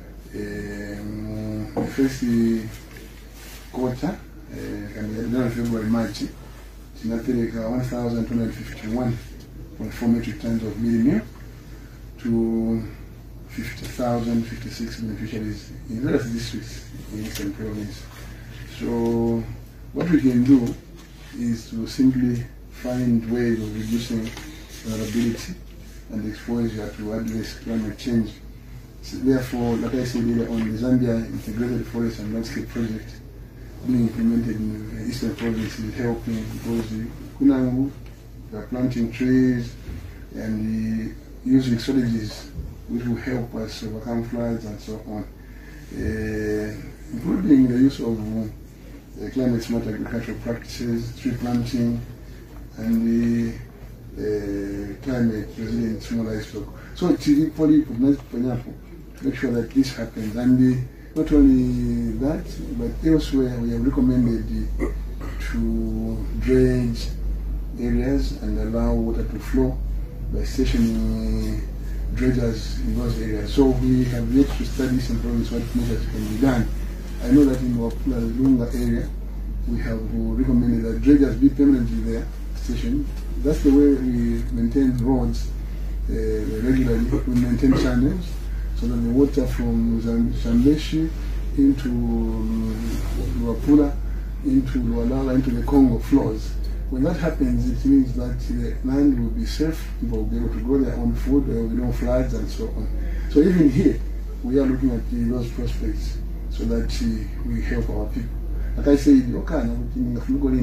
C: the first quarter, and February, March, Tinapeleka one thousand two hundred fifty-one point four metric tons of millimere to fifty thousand fifty-six beneficiaries in various districts in Eastern Province. So what we can do is to simply find ways of reducing vulnerability and exposure to adverse climate change. So therefore, like I said earlier on, the Zambia Integrated Forest and Landscape Project being implemented in the Eastern Province is helping, because the Kunangu, they are planting trees and the using strategies which will help us overcome floods and so on, uh, including the use of uh, climate smart agricultural practices, tree planting, and the uh, climate resilient small livestock. So it's equally pineapple to make sure that this happens. And the, not only that, but elsewhere we have recommended uh, to dredge areas and allow water to flow by stationing dredgers in those areas. So we have yet to study some problems what measures can be done. I know that in our Lungu area we have recommended that dredgers be permanently there, station. That's the way we maintain roads uh, regularly. We maintain channels so that the water from Zambezi into Luapula, into Lualala, into the Congo flows. When that happens, it means that the land will be safe, people will be able to grow their own food, there will be no floods and so on. So even here, we are looking at uh, those prospects so that uh, we help our people. Like I said, okay, and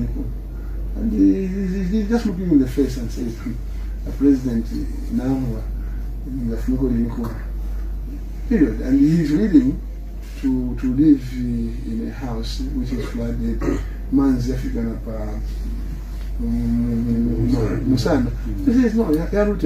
C: he's just looking in the face and says, a president now, period. And he's willing to, to live in a house which is flooded, man's African Musana. He says, no,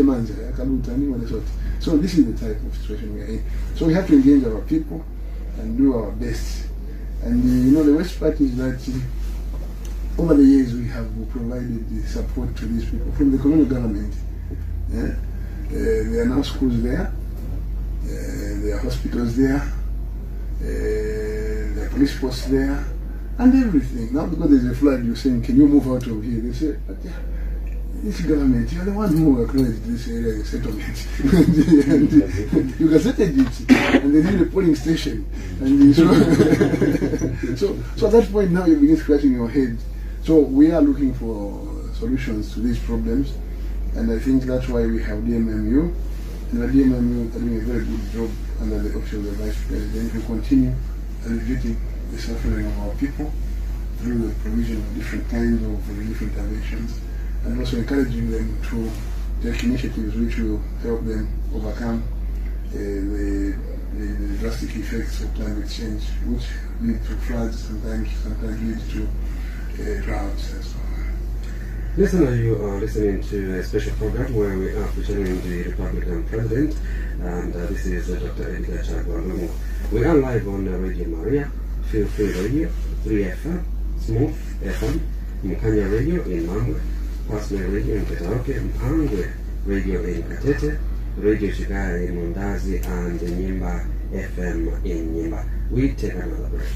C: so this is the type of situation we are in. So we have to engage our people and do our best. And uh, you know, the worst part is that uh, over the years we have provided the support to these people from the colonial government. Yeah? Uh, there are now schools there, uh, there are hospitals there, uh, there are police posts there, and everything. Now because there's a flood, you're saying, can you move out of here? They say, but yeah, this government, you're the one who acknowledged this area as a settlement. and, and you gazetted it, and they need a polling station. And so, so, so at that point now you begin scratching your head. So we are looking for solutions to these problems, and I think that's why we have D M M U. And the D M M U are doing a very good job under the office of the Vice President to continue alleviating the suffering of our people through the provision of different kinds of relief interventions, and also encouraging them to take initiatives which will help them overcome uh, the, the, the drastic effects of climate change, which lead to floods, sometimes sometimes lead to uh, droughts and so on.
B: Listener, you are listening to a special program where we are featuring the Republican President, and uh, this is uh, Doctor Lungu. We are live on uh, Radio Maria, Feel Free Radio, three F M, Smooth F M, Mkanya Radio in Mangwe, Pasme Radio in Petaoke, Mpangwe Radio in Katete, Radio Shigara in Mundazi, and Nyimba F M in Nyimba. We take another break.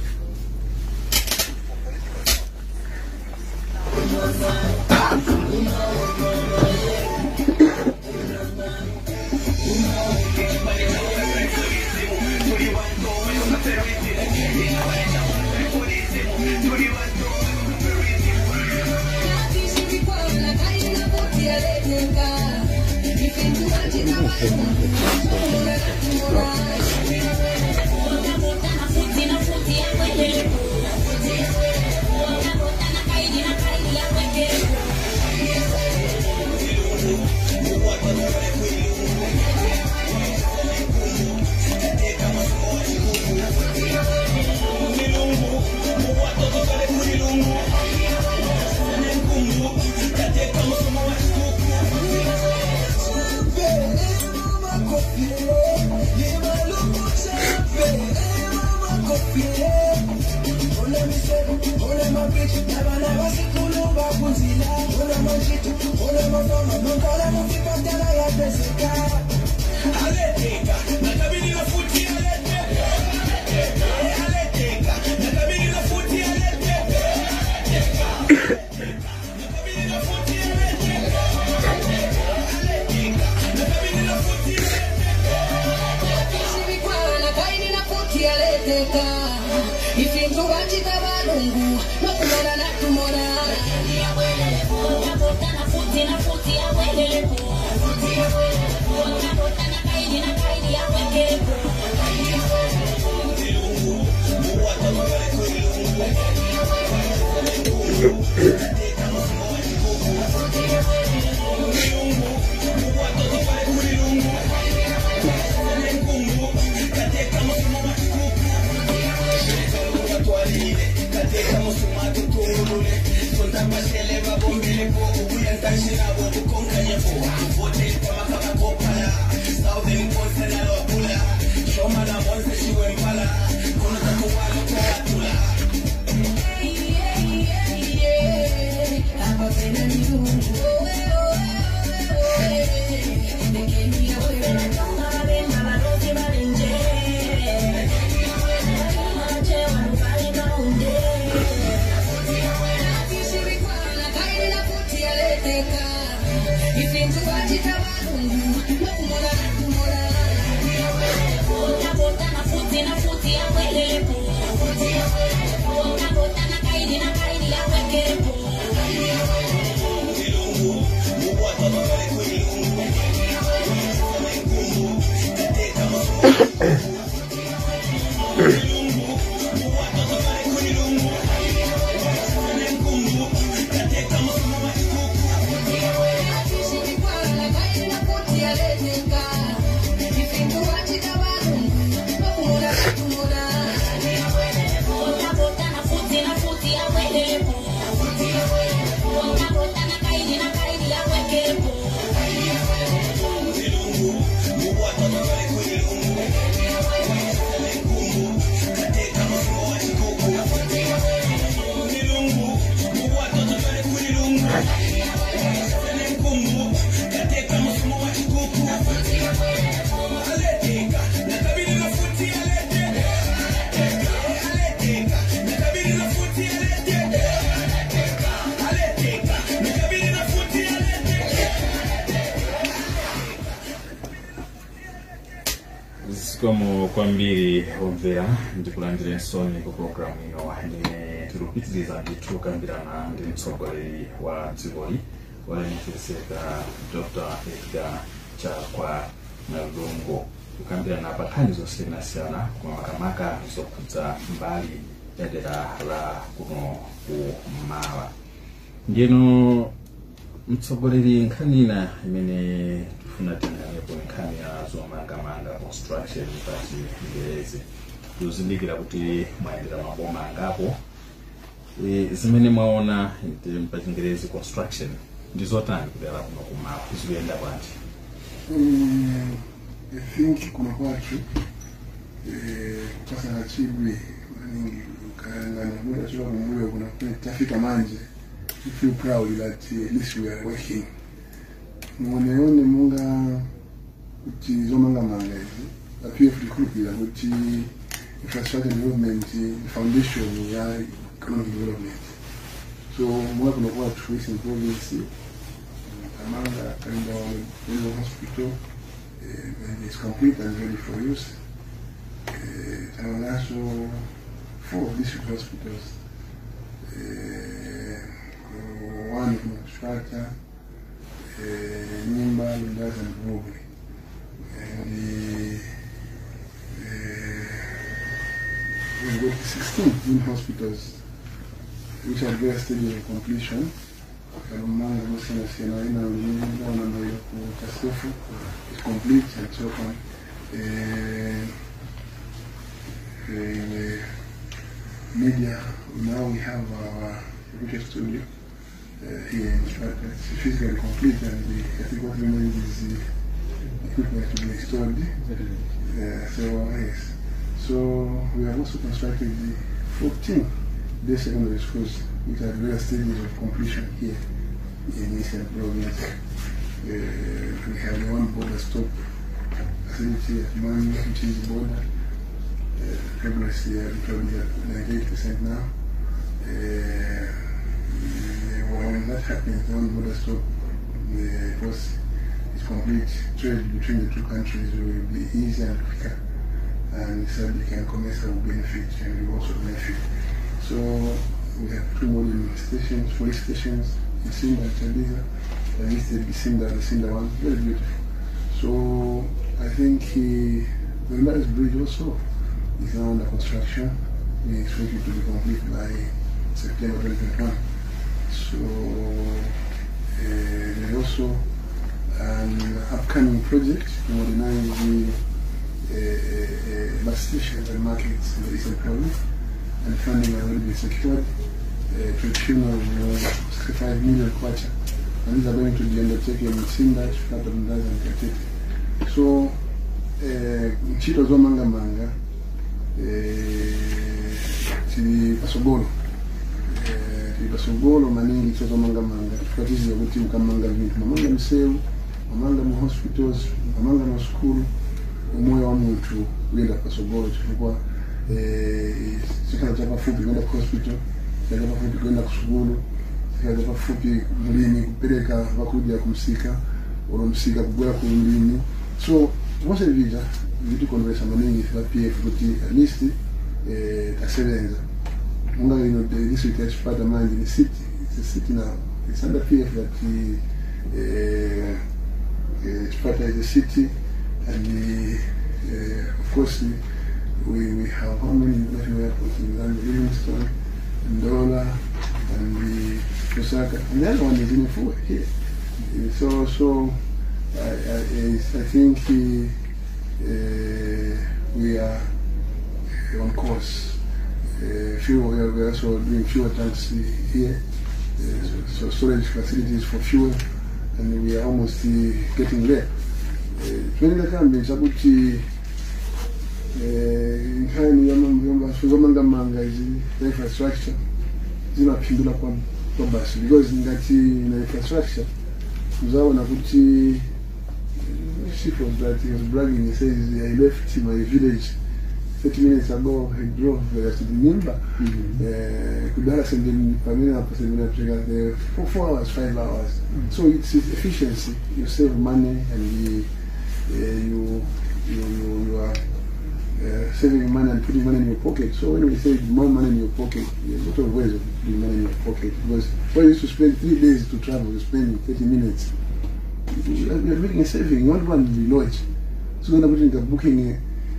D: Como kwambiri obvera ndikulandire nsoni ku program ino ndine turupitiriza nditukambirana ndi mtsogoleri wa dzikoli walemekezeka Doctor Edgar Chakwa Lungu kukambirana pakhani zosiyanasiyana koma makamaka zokhudza mbali ya dera la kuno kummawa. Ndino mtsogoleri nkhanina imene tufuna tinganepo nkhani ya zomangamanga construction pati ngerezi kuzindikira kuti maendera maboma angapo e, zimene mwaona pachingerezi construction ndizotani kudera kuno kummawa kuziyenda bwanji?
C: Um, I think kuna kwatu eh pasa chibwe maningi kangana muda chwa mumwe kuna tafika manje. We feel proud that uh, at least we are working. Mwoneone munga kuti zomangamanga hizi apia fulikulupira kuti infrastructure development foundation ya economic development. So mwa kuna kwa tuwisi province Amanga and the hospital uh, is complete and ready for use. Uh, and also four district hospitals. Uh, one in Chipata, uh, Nimba, Lungu, and Lungu. And the, uh, we've got sixteen new hospitals which are very steady in completion. Among those in the Siena, one is complete and so on. Uh, uh, media, now we have our computer studio uh, here in Chipata. It's physically complete, and the, I think what remains is the equipment to be installed. Uh, so, yes. So, we have also constructed the fourteen day secondary schools which are various stages of completion here in Eastern Province. Uh, we have the one border stop facility at one which is the border. Uh, progress here probably at ninety-eight percent now. Uh, when that happens, the one border stop, the post is complete. Trade between the two countries will be easier and quicker, and Saudi and commerce will benefit, and we also benefit. So we have two modern stations, police stations in Simba and Chandiza. At least they'll be Simba and the Simba one, very beautiful. So I think he, the last bridge also is now under construction. We expect it to be complete by September twenty twenty-one. So uh, there is also an upcoming project to modernize the uh, uh, bus stations and markets in the Eastern Province, and funding has already been secured uh, to the tune of uh, sixty-five million kwacha, and these are going to be undertaken in Simba, Chipata, Lungu, and Katete. So, Chito Zomanga Manga, Chili Pasobolo, Chili Pasobolo, Maningi Chito Zomanga Manga, Tukatizi Yabuti Ukamanga Vintu, Mamanga Miseu, Mamanga mu hospitals, Mamanga mu school, Umoya wa Muntu, Wenda Pasobolo, Chifukwa, Sikana Chapa Fupi, Wenda Hospital, Chapa Fupi, Wenda Kusugulu, Chapa Fupi, Mulini, Kupeleka, Wakudia Kumsika, Oro Msika, Kubwela Kumulini. So, once a visa, we do converse Maningi, P F, but at least Taserenza. Munga, you know, the district has part of mind in the city. It's a city now. It's under P F that the Chipata is a city, and the Uh, of course, we, we have how many international airports in Zambia? Livingstone, Ndola, and the Lusaka, and the other one is in Fuwe here. So, so I, I, I think uh, we are on course. Uh, fuel, we are also doing fuel tanks here, uh, so, so storage facilities for fuel, and we are almost uh, getting there. When the time is about the infrastructure, zinapindula kwa kwa basi because ngati na infrastructure uzaona kuti she was that he was bragging. He says I left my village thirty minutes ago. I drove uh, to the Nimba Kudala and then Pamela the four, four hours, five hours. Mm. So it's efficiency. You save money and you uh, you, you you you are Uh, saving money and putting money in your pocket. So when we say more money in your pocket, there's a lot of ways of putting money in your pocket. Because when you used to spend three days to travel, you spend thirty minutes. You are making a saving. You want one to be lodged. So when I'm putting a booking,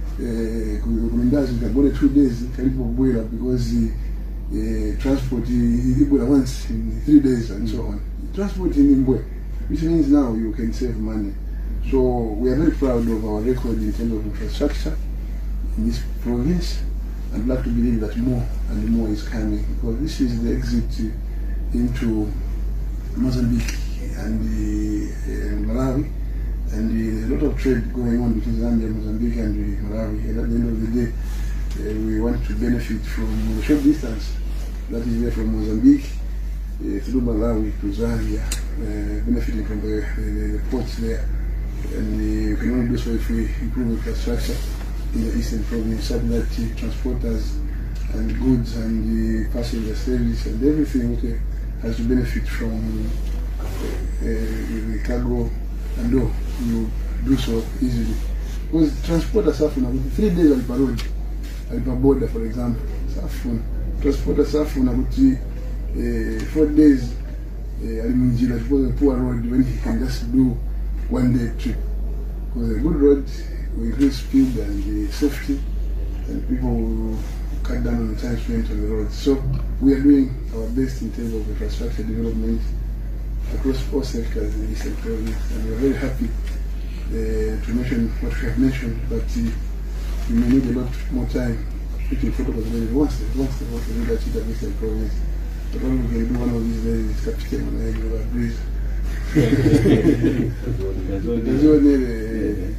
C: you can go two days because the uh, transport is once in three days and so on. Transport in Mbwe, which means now you can save money. So we are very proud of our record in terms of infrastructure in this province, and I'd like to believe that more and more is coming, because this is the exit into Mozambique and the, uh, Malawi, and there's a lot of trade going on between Zambia, Mozambique and Malawi, and at the end of the day uh, we want to benefit from the short distance that is there from Mozambique uh, through Malawi to Zambia, uh, benefiting from the, the, the ports there, and uh, we can only do so if we improve infrastructure in the eastern province, such that uh, transporters and goods and the passenger service and everything okay, has to benefit from uh, uh, the cargo and do, you do so easily. Because transporters suffer three days on the road, at the border for example, suffer. Transporters suffer uh, four days uh, a poor road when he can just do one day trip. Because a good road we increase speed and the safety, and people will cut down on the time spent on the road. So we are doing our best in terms of infrastructure development across all sectors in the Eastern Province, and we are very happy uh, to mention what we have mentioned, but uh, we may need a lot more time putting protocols together. Once the once the want to do that in the Eastern Province, but all we can do one of these days is Captain on the River Breeze. There's only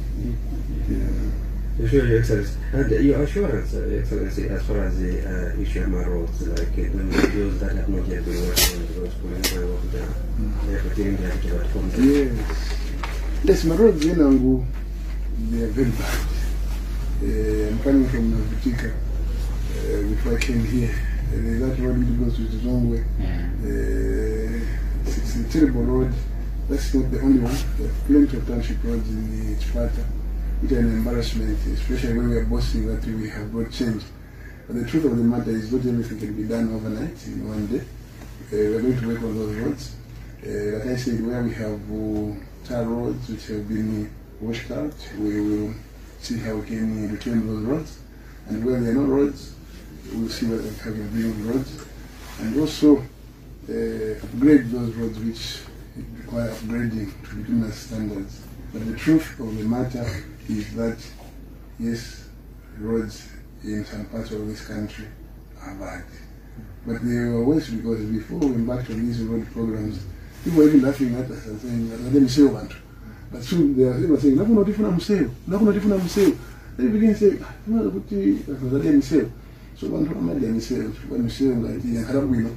B: Yeah. Sure, Your Excellency. And your assurance, uh, Excellency, as far as the uh, issue of my roads, like uh, those that have not yet been worked on, those pulling over there, they are getting there to that from there.
C: Yes. Yes, my roads in Lungu, they are very bad. Uh, I'm coming from Davi-tech-media uh, before I came here. Uh, that road which goes to the wrong way. Uh, it's a terrible road. That's not the only one. There are plenty of township roads in the Chipata. It's an embarrassment, especially when we are boasting that we have brought change. But the truth of the matter is not everything can be done overnight in one day. Uh, we are going to work on those roads. Uh, like I said, where we have uh, tar roads which have been washed out, we will see how we can reclaim those roads. And where there are no roads, we will see whether we can build roads. And also uh, upgrade those roads which require upgrading to bituminous standards. But the truth of the matter is that, yes, roads in some parts of this country are bad. But they were worse because before we embarked on these road programs, people were even laughing at us and saying, but soon they are even saying, "Naku not even museo, naku not even museo." They begin saying, "No, but the museo." So one from the museo, one museo like the Harabuino,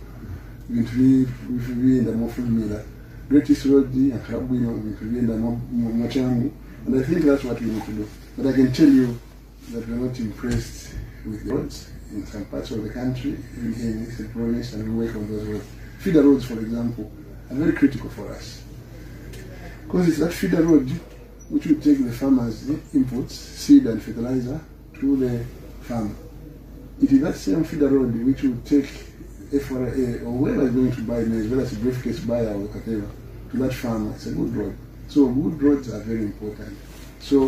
C: we we in the Mofumila, Greatest Road, and Harabuino, we in the Machangu. And I think that's what we need to do. But I can tell you that we're not impressed with the roads in some parts of the country, even here in the province, and we work on those roads. Feeder roads, for example, are very critical for us. Because it's that feeder road which will take the farmers' inputs, seed and fertilizer, to the farm. It is that same feeder road which will take F R A or whoever is going to buy maize, whether it's a briefcase buyer or whatever, to that farmer. It's a good road. So good roads are very important. So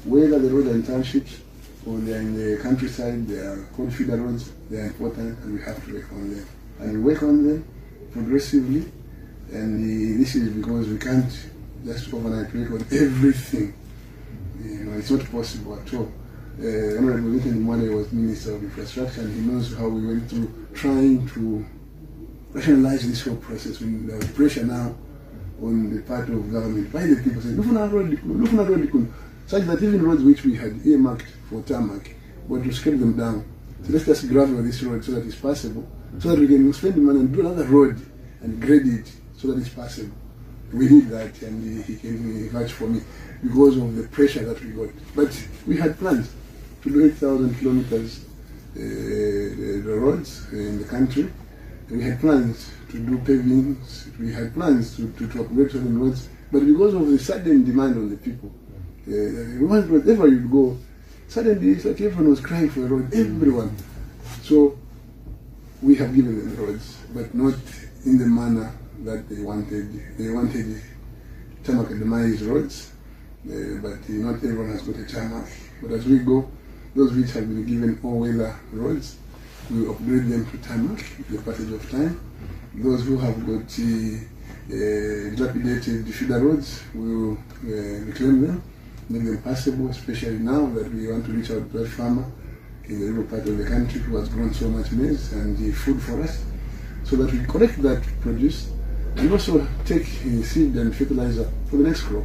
C: whether the roads are in townships or they are in the countryside, they are called feeder roads, they are important and we have to work on them. And we work on them progressively, and uh, this is because we can't just overnight work on everything. You know, it's not possible at all. Uh, Honorable Lincoln Mwale was Minister of Infrastructure, and he knows how we went through trying to rationalize this whole process when there was pressure now on the part of government by the people saying, look on our road, look on our road, such that even roads which we had earmarked for tarmac, we had to scale them down. So let's just gravel this road so that it's passable, so that we can spend the money and do another road and grade it so that it's passable. We need that, and he can vouch for me because of the pressure that we got. But we had plans to do eight thousand kilometers uh, the roads in the country. We had plans to do pavings. We had plans to, to, to upgrade certain roads. But because of the sudden demand on the people, uh, wherever you go, suddenly it's like everyone was crying for a road, everyone. So we have given them roads, but not in the manner that they wanted. They wanted tarmac demise roads, uh, but uh, not everyone has got a tarmac. But as we go, those which have been given all-weather roads, we will upgrade them to tarmac with the passage of time. Those who have got uh, uh, dilapidated feeder roads, we will uh, reclaim them, make them passable, especially now that we want to reach out to that farmer in the rural part of the country who has grown so much maize and the food for us, so that we collect that produce and also take uh, seed and fertilizer for the next crop.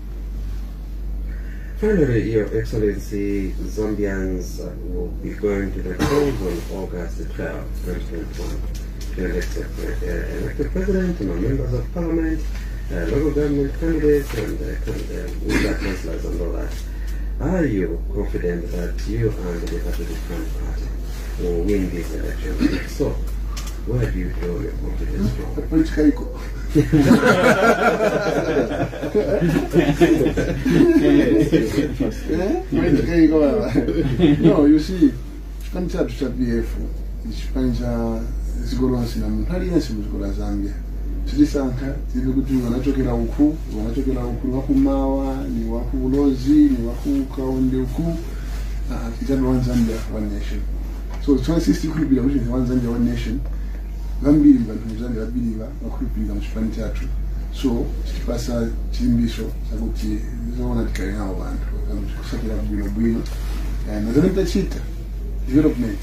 B: Finally, Your Excellency, Zambians uh, will be going to the polls on August twelfth, twenty twenty-one to elect uh, elected president, and members of parliament, uh, local government candidates, and uh, uh, councillors and all that. Are you confident that you and the Davi-tech-media party will win these elections? If so, where do you draw your confidence from?
C: Political. No, you see, chipani chatu cha P F chipani cha zigolonsi na muntu aliyense muzikola Zambia tilisankha tili kuti wanachokera uku wanachokera uku wakumawa ni wakubulozi ni wakukaonde uku tichabe one Zambia one nation. So twenty sixty could be the one Zambia one nation. Vambiri vantu muzambia vabiliva vakuripirira muchipani chatu, so tichipasa chimbiso chakuti tizoona tikari navo vantu kusakira bwino bwino nazvino tachita development,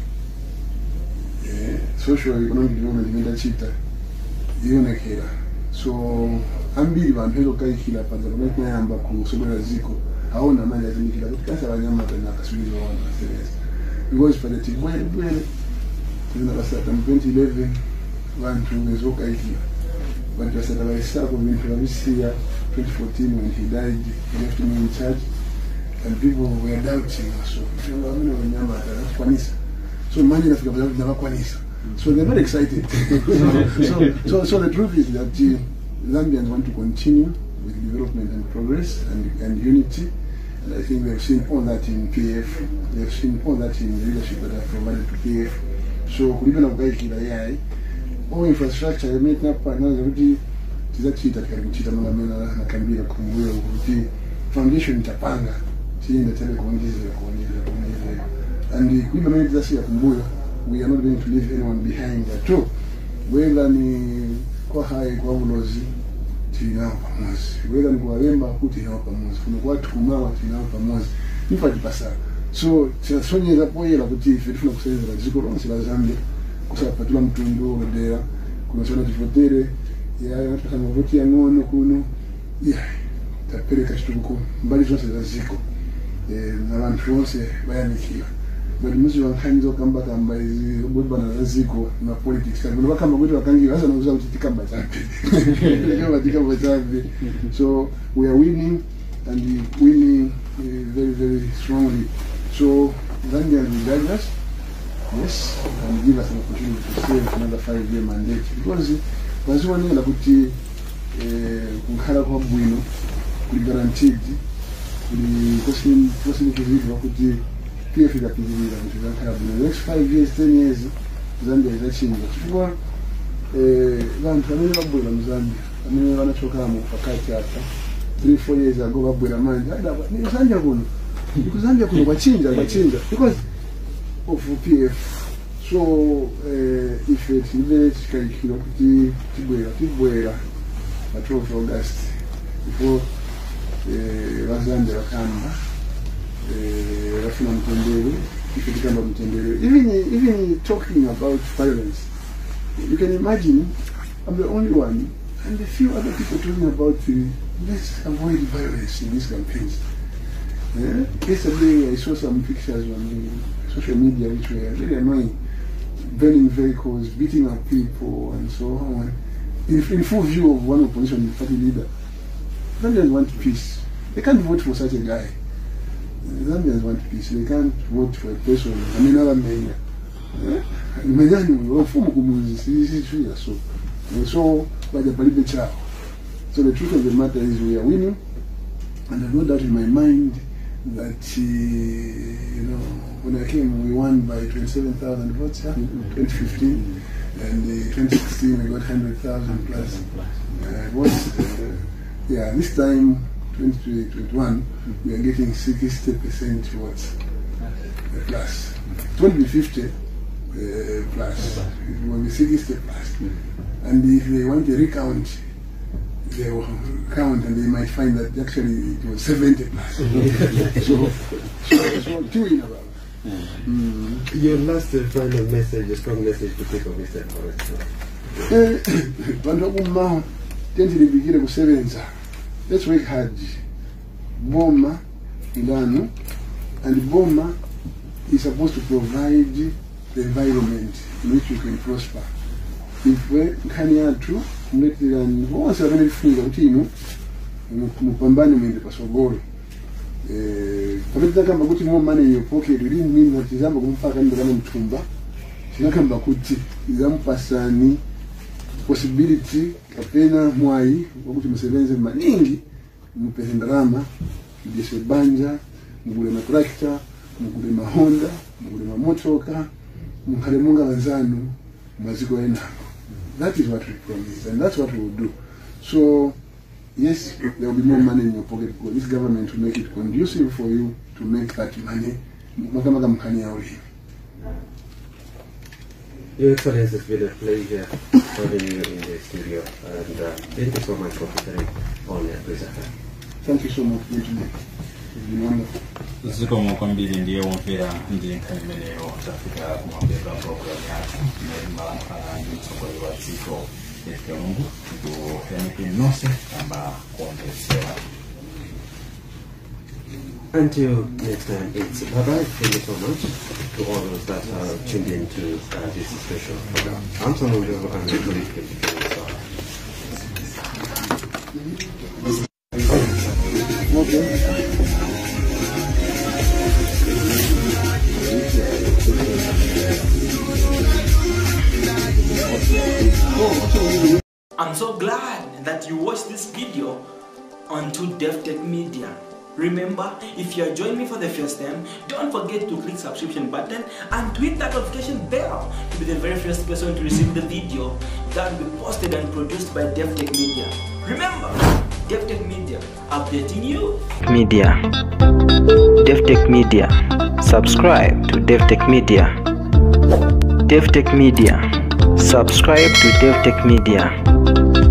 C: social economic development imene tachita ionekera. So ambiri vantu vezokaikira panza pamene tinayamba kusogolera ziko aona mali azinikira kuti kasa vanyamata nakasubiriwa vantu vaseresa because pale tibwere bwere tinabasata mu twenty eleven vantu vezokaikira vantu basata vaisako vintu vavisiya twenty fourteen when he died. He left me in charge and people were doubting us. So vamene vanyamata vakwanisa, so manje nafika pale kuti navakwanisa, so they're very excited. so, so, so the truth is that uh, Zambians want to continue with development and progress and, and unity. And I think they've seen all that in P F. They've seen all that in the leadership that I've provided to P F. So kulibana kukaikira yai all infrastructure yameta hapa na zaidi tizachita karibuchita mama mena na kambira kumbuyo kuti foundation itapanga chini tele kuongeza kuongeza kuongeza and kuiba mimi tizasi ya kumbuyo we are not going to leave anyone behind at all, whether ni kwa hai kwa ulozi tina pamoja, whether ni kwa wemba kuti na pamoja, kuna watu kumawa tina pamoja nifadi pasa. So tinasonyeza poyera kuti ife tifuna kusenzera dziko lonse la Zambia kusapatula mtundu odera kunosona tivotere ya kama voti ya ngono kuno ya tapeleka chituko mbali zonse za ziko eh na vantu vonse bayanikira bali muzi wankhanyizo kamba kamba izi bobana za ziko na politics kana bakamba kuti wakangira hasa nokuza kuti tikamba champi kama tikamba champi. So we are winning and winning uh, very very strongly. So Zambians will guide us, yes, and give us an opportunity to serve another five-year mandate. Because as one year, kuti kukhala kwa bwino, kuli guaranteed, kuli kosi kosi nikizivwa kuti P F itapitiliza kuti zakhala bwino. The next five years, ten years, Zambia izachinja. Chifukwa vantu vamene vabwera mu Zambia, vamene vanachokamo pakati apa, three, four years ago, babwera manje, adaba, ni kusanja kuno. Ni kusanja kuno, kwachinja, kwachinja. Because of P F. So, uh, if it's even chikayikiro kuti tibwera, tibwera, at twelfth of August, before Razande Rakamba, Rafina Mtendere, if you become Mtendere, even, even talking about violence, you can imagine I'm the only one, and a few other people talking about the, let's avoid violence in these campaigns. Yeah? Yesterday I saw some pictures on the social media which were really annoying. Burning vehicles, beating up people, and so on. In, in full view of one opposition party leader. Zambians want peace. They can't vote for such a guy. Zambians want peace. They can't vote for a person. I mean, another mayor. So, so by the Palibe Chow. So the truth of the matter is we are winning, and I know that in my mind that uh, you know, when I came we won by twenty-seven thousand votes, yeah? twenty fifteen, and uh, twenty sixteen we got one hundred thousand plus. Uh, votes. Uh, yeah, this time twenty twenty-one we are getting sixty percent votes uh, plus. It won't be fifty uh, plus. It will be sixty plus. And if they want a recount, they will count and they might find that actually it was seventy plus. so, so, so two in about.
B: Mm. Your last uh, final message, a strong message to people, Mister Forrest.
C: Let's work hard. Boma, Ilano, and Boma is supposed to provide the environment in which you can prosper. If we can true, once I really feel that you mupambane mwende pasogoro. Kabita kamba kuti more money in your pocket, it didn't mean that izamba kumfaka ndo kama mtumba. Sinakamba kuti izampasani possibility kapena mwai wakuti msebenze maningi mupeze ndarama mjese banja mugule matrakta mugule mahonda mugule mamotoka mukale munga wanzanu maziko enako. That is what we promise, and that's what we will do. So yes, there will be more money in your pocket because this government will make it conducive for you to make that money.
B: Your Excellency, it's been a pleasure having you in the studio, and uh, thank you so much for featuring on BreezeFM.
C: Thank you so much for today. It's been wonderful.
D: Zikomo kwambiri ndiye womvera ndi nkanimenero tafika kumwambira program yathu mala nditsogoli wa dziko ya Lungu kuyamikeni nonse kamba kuonjezera.
B: Until next time, it's bye-bye. Thank you so much to all those that are tuned in to uh, this special program. I'm Lungu, and I'm going to
A: I'm so glad that you watched this video on Davi-tech-media. Remember, if you are joining me for the first time, don't forget to click subscription button and hit that notification bell to be the very first person to receive the video that will be posted and produced by Davi-tech-media. Remember, Davi-tech-media, updating you.
F: Media. Davi-tech-media. Subscribe to Davi-tech-media. Davi-tech-media. Subscribe to Davi-tech-media.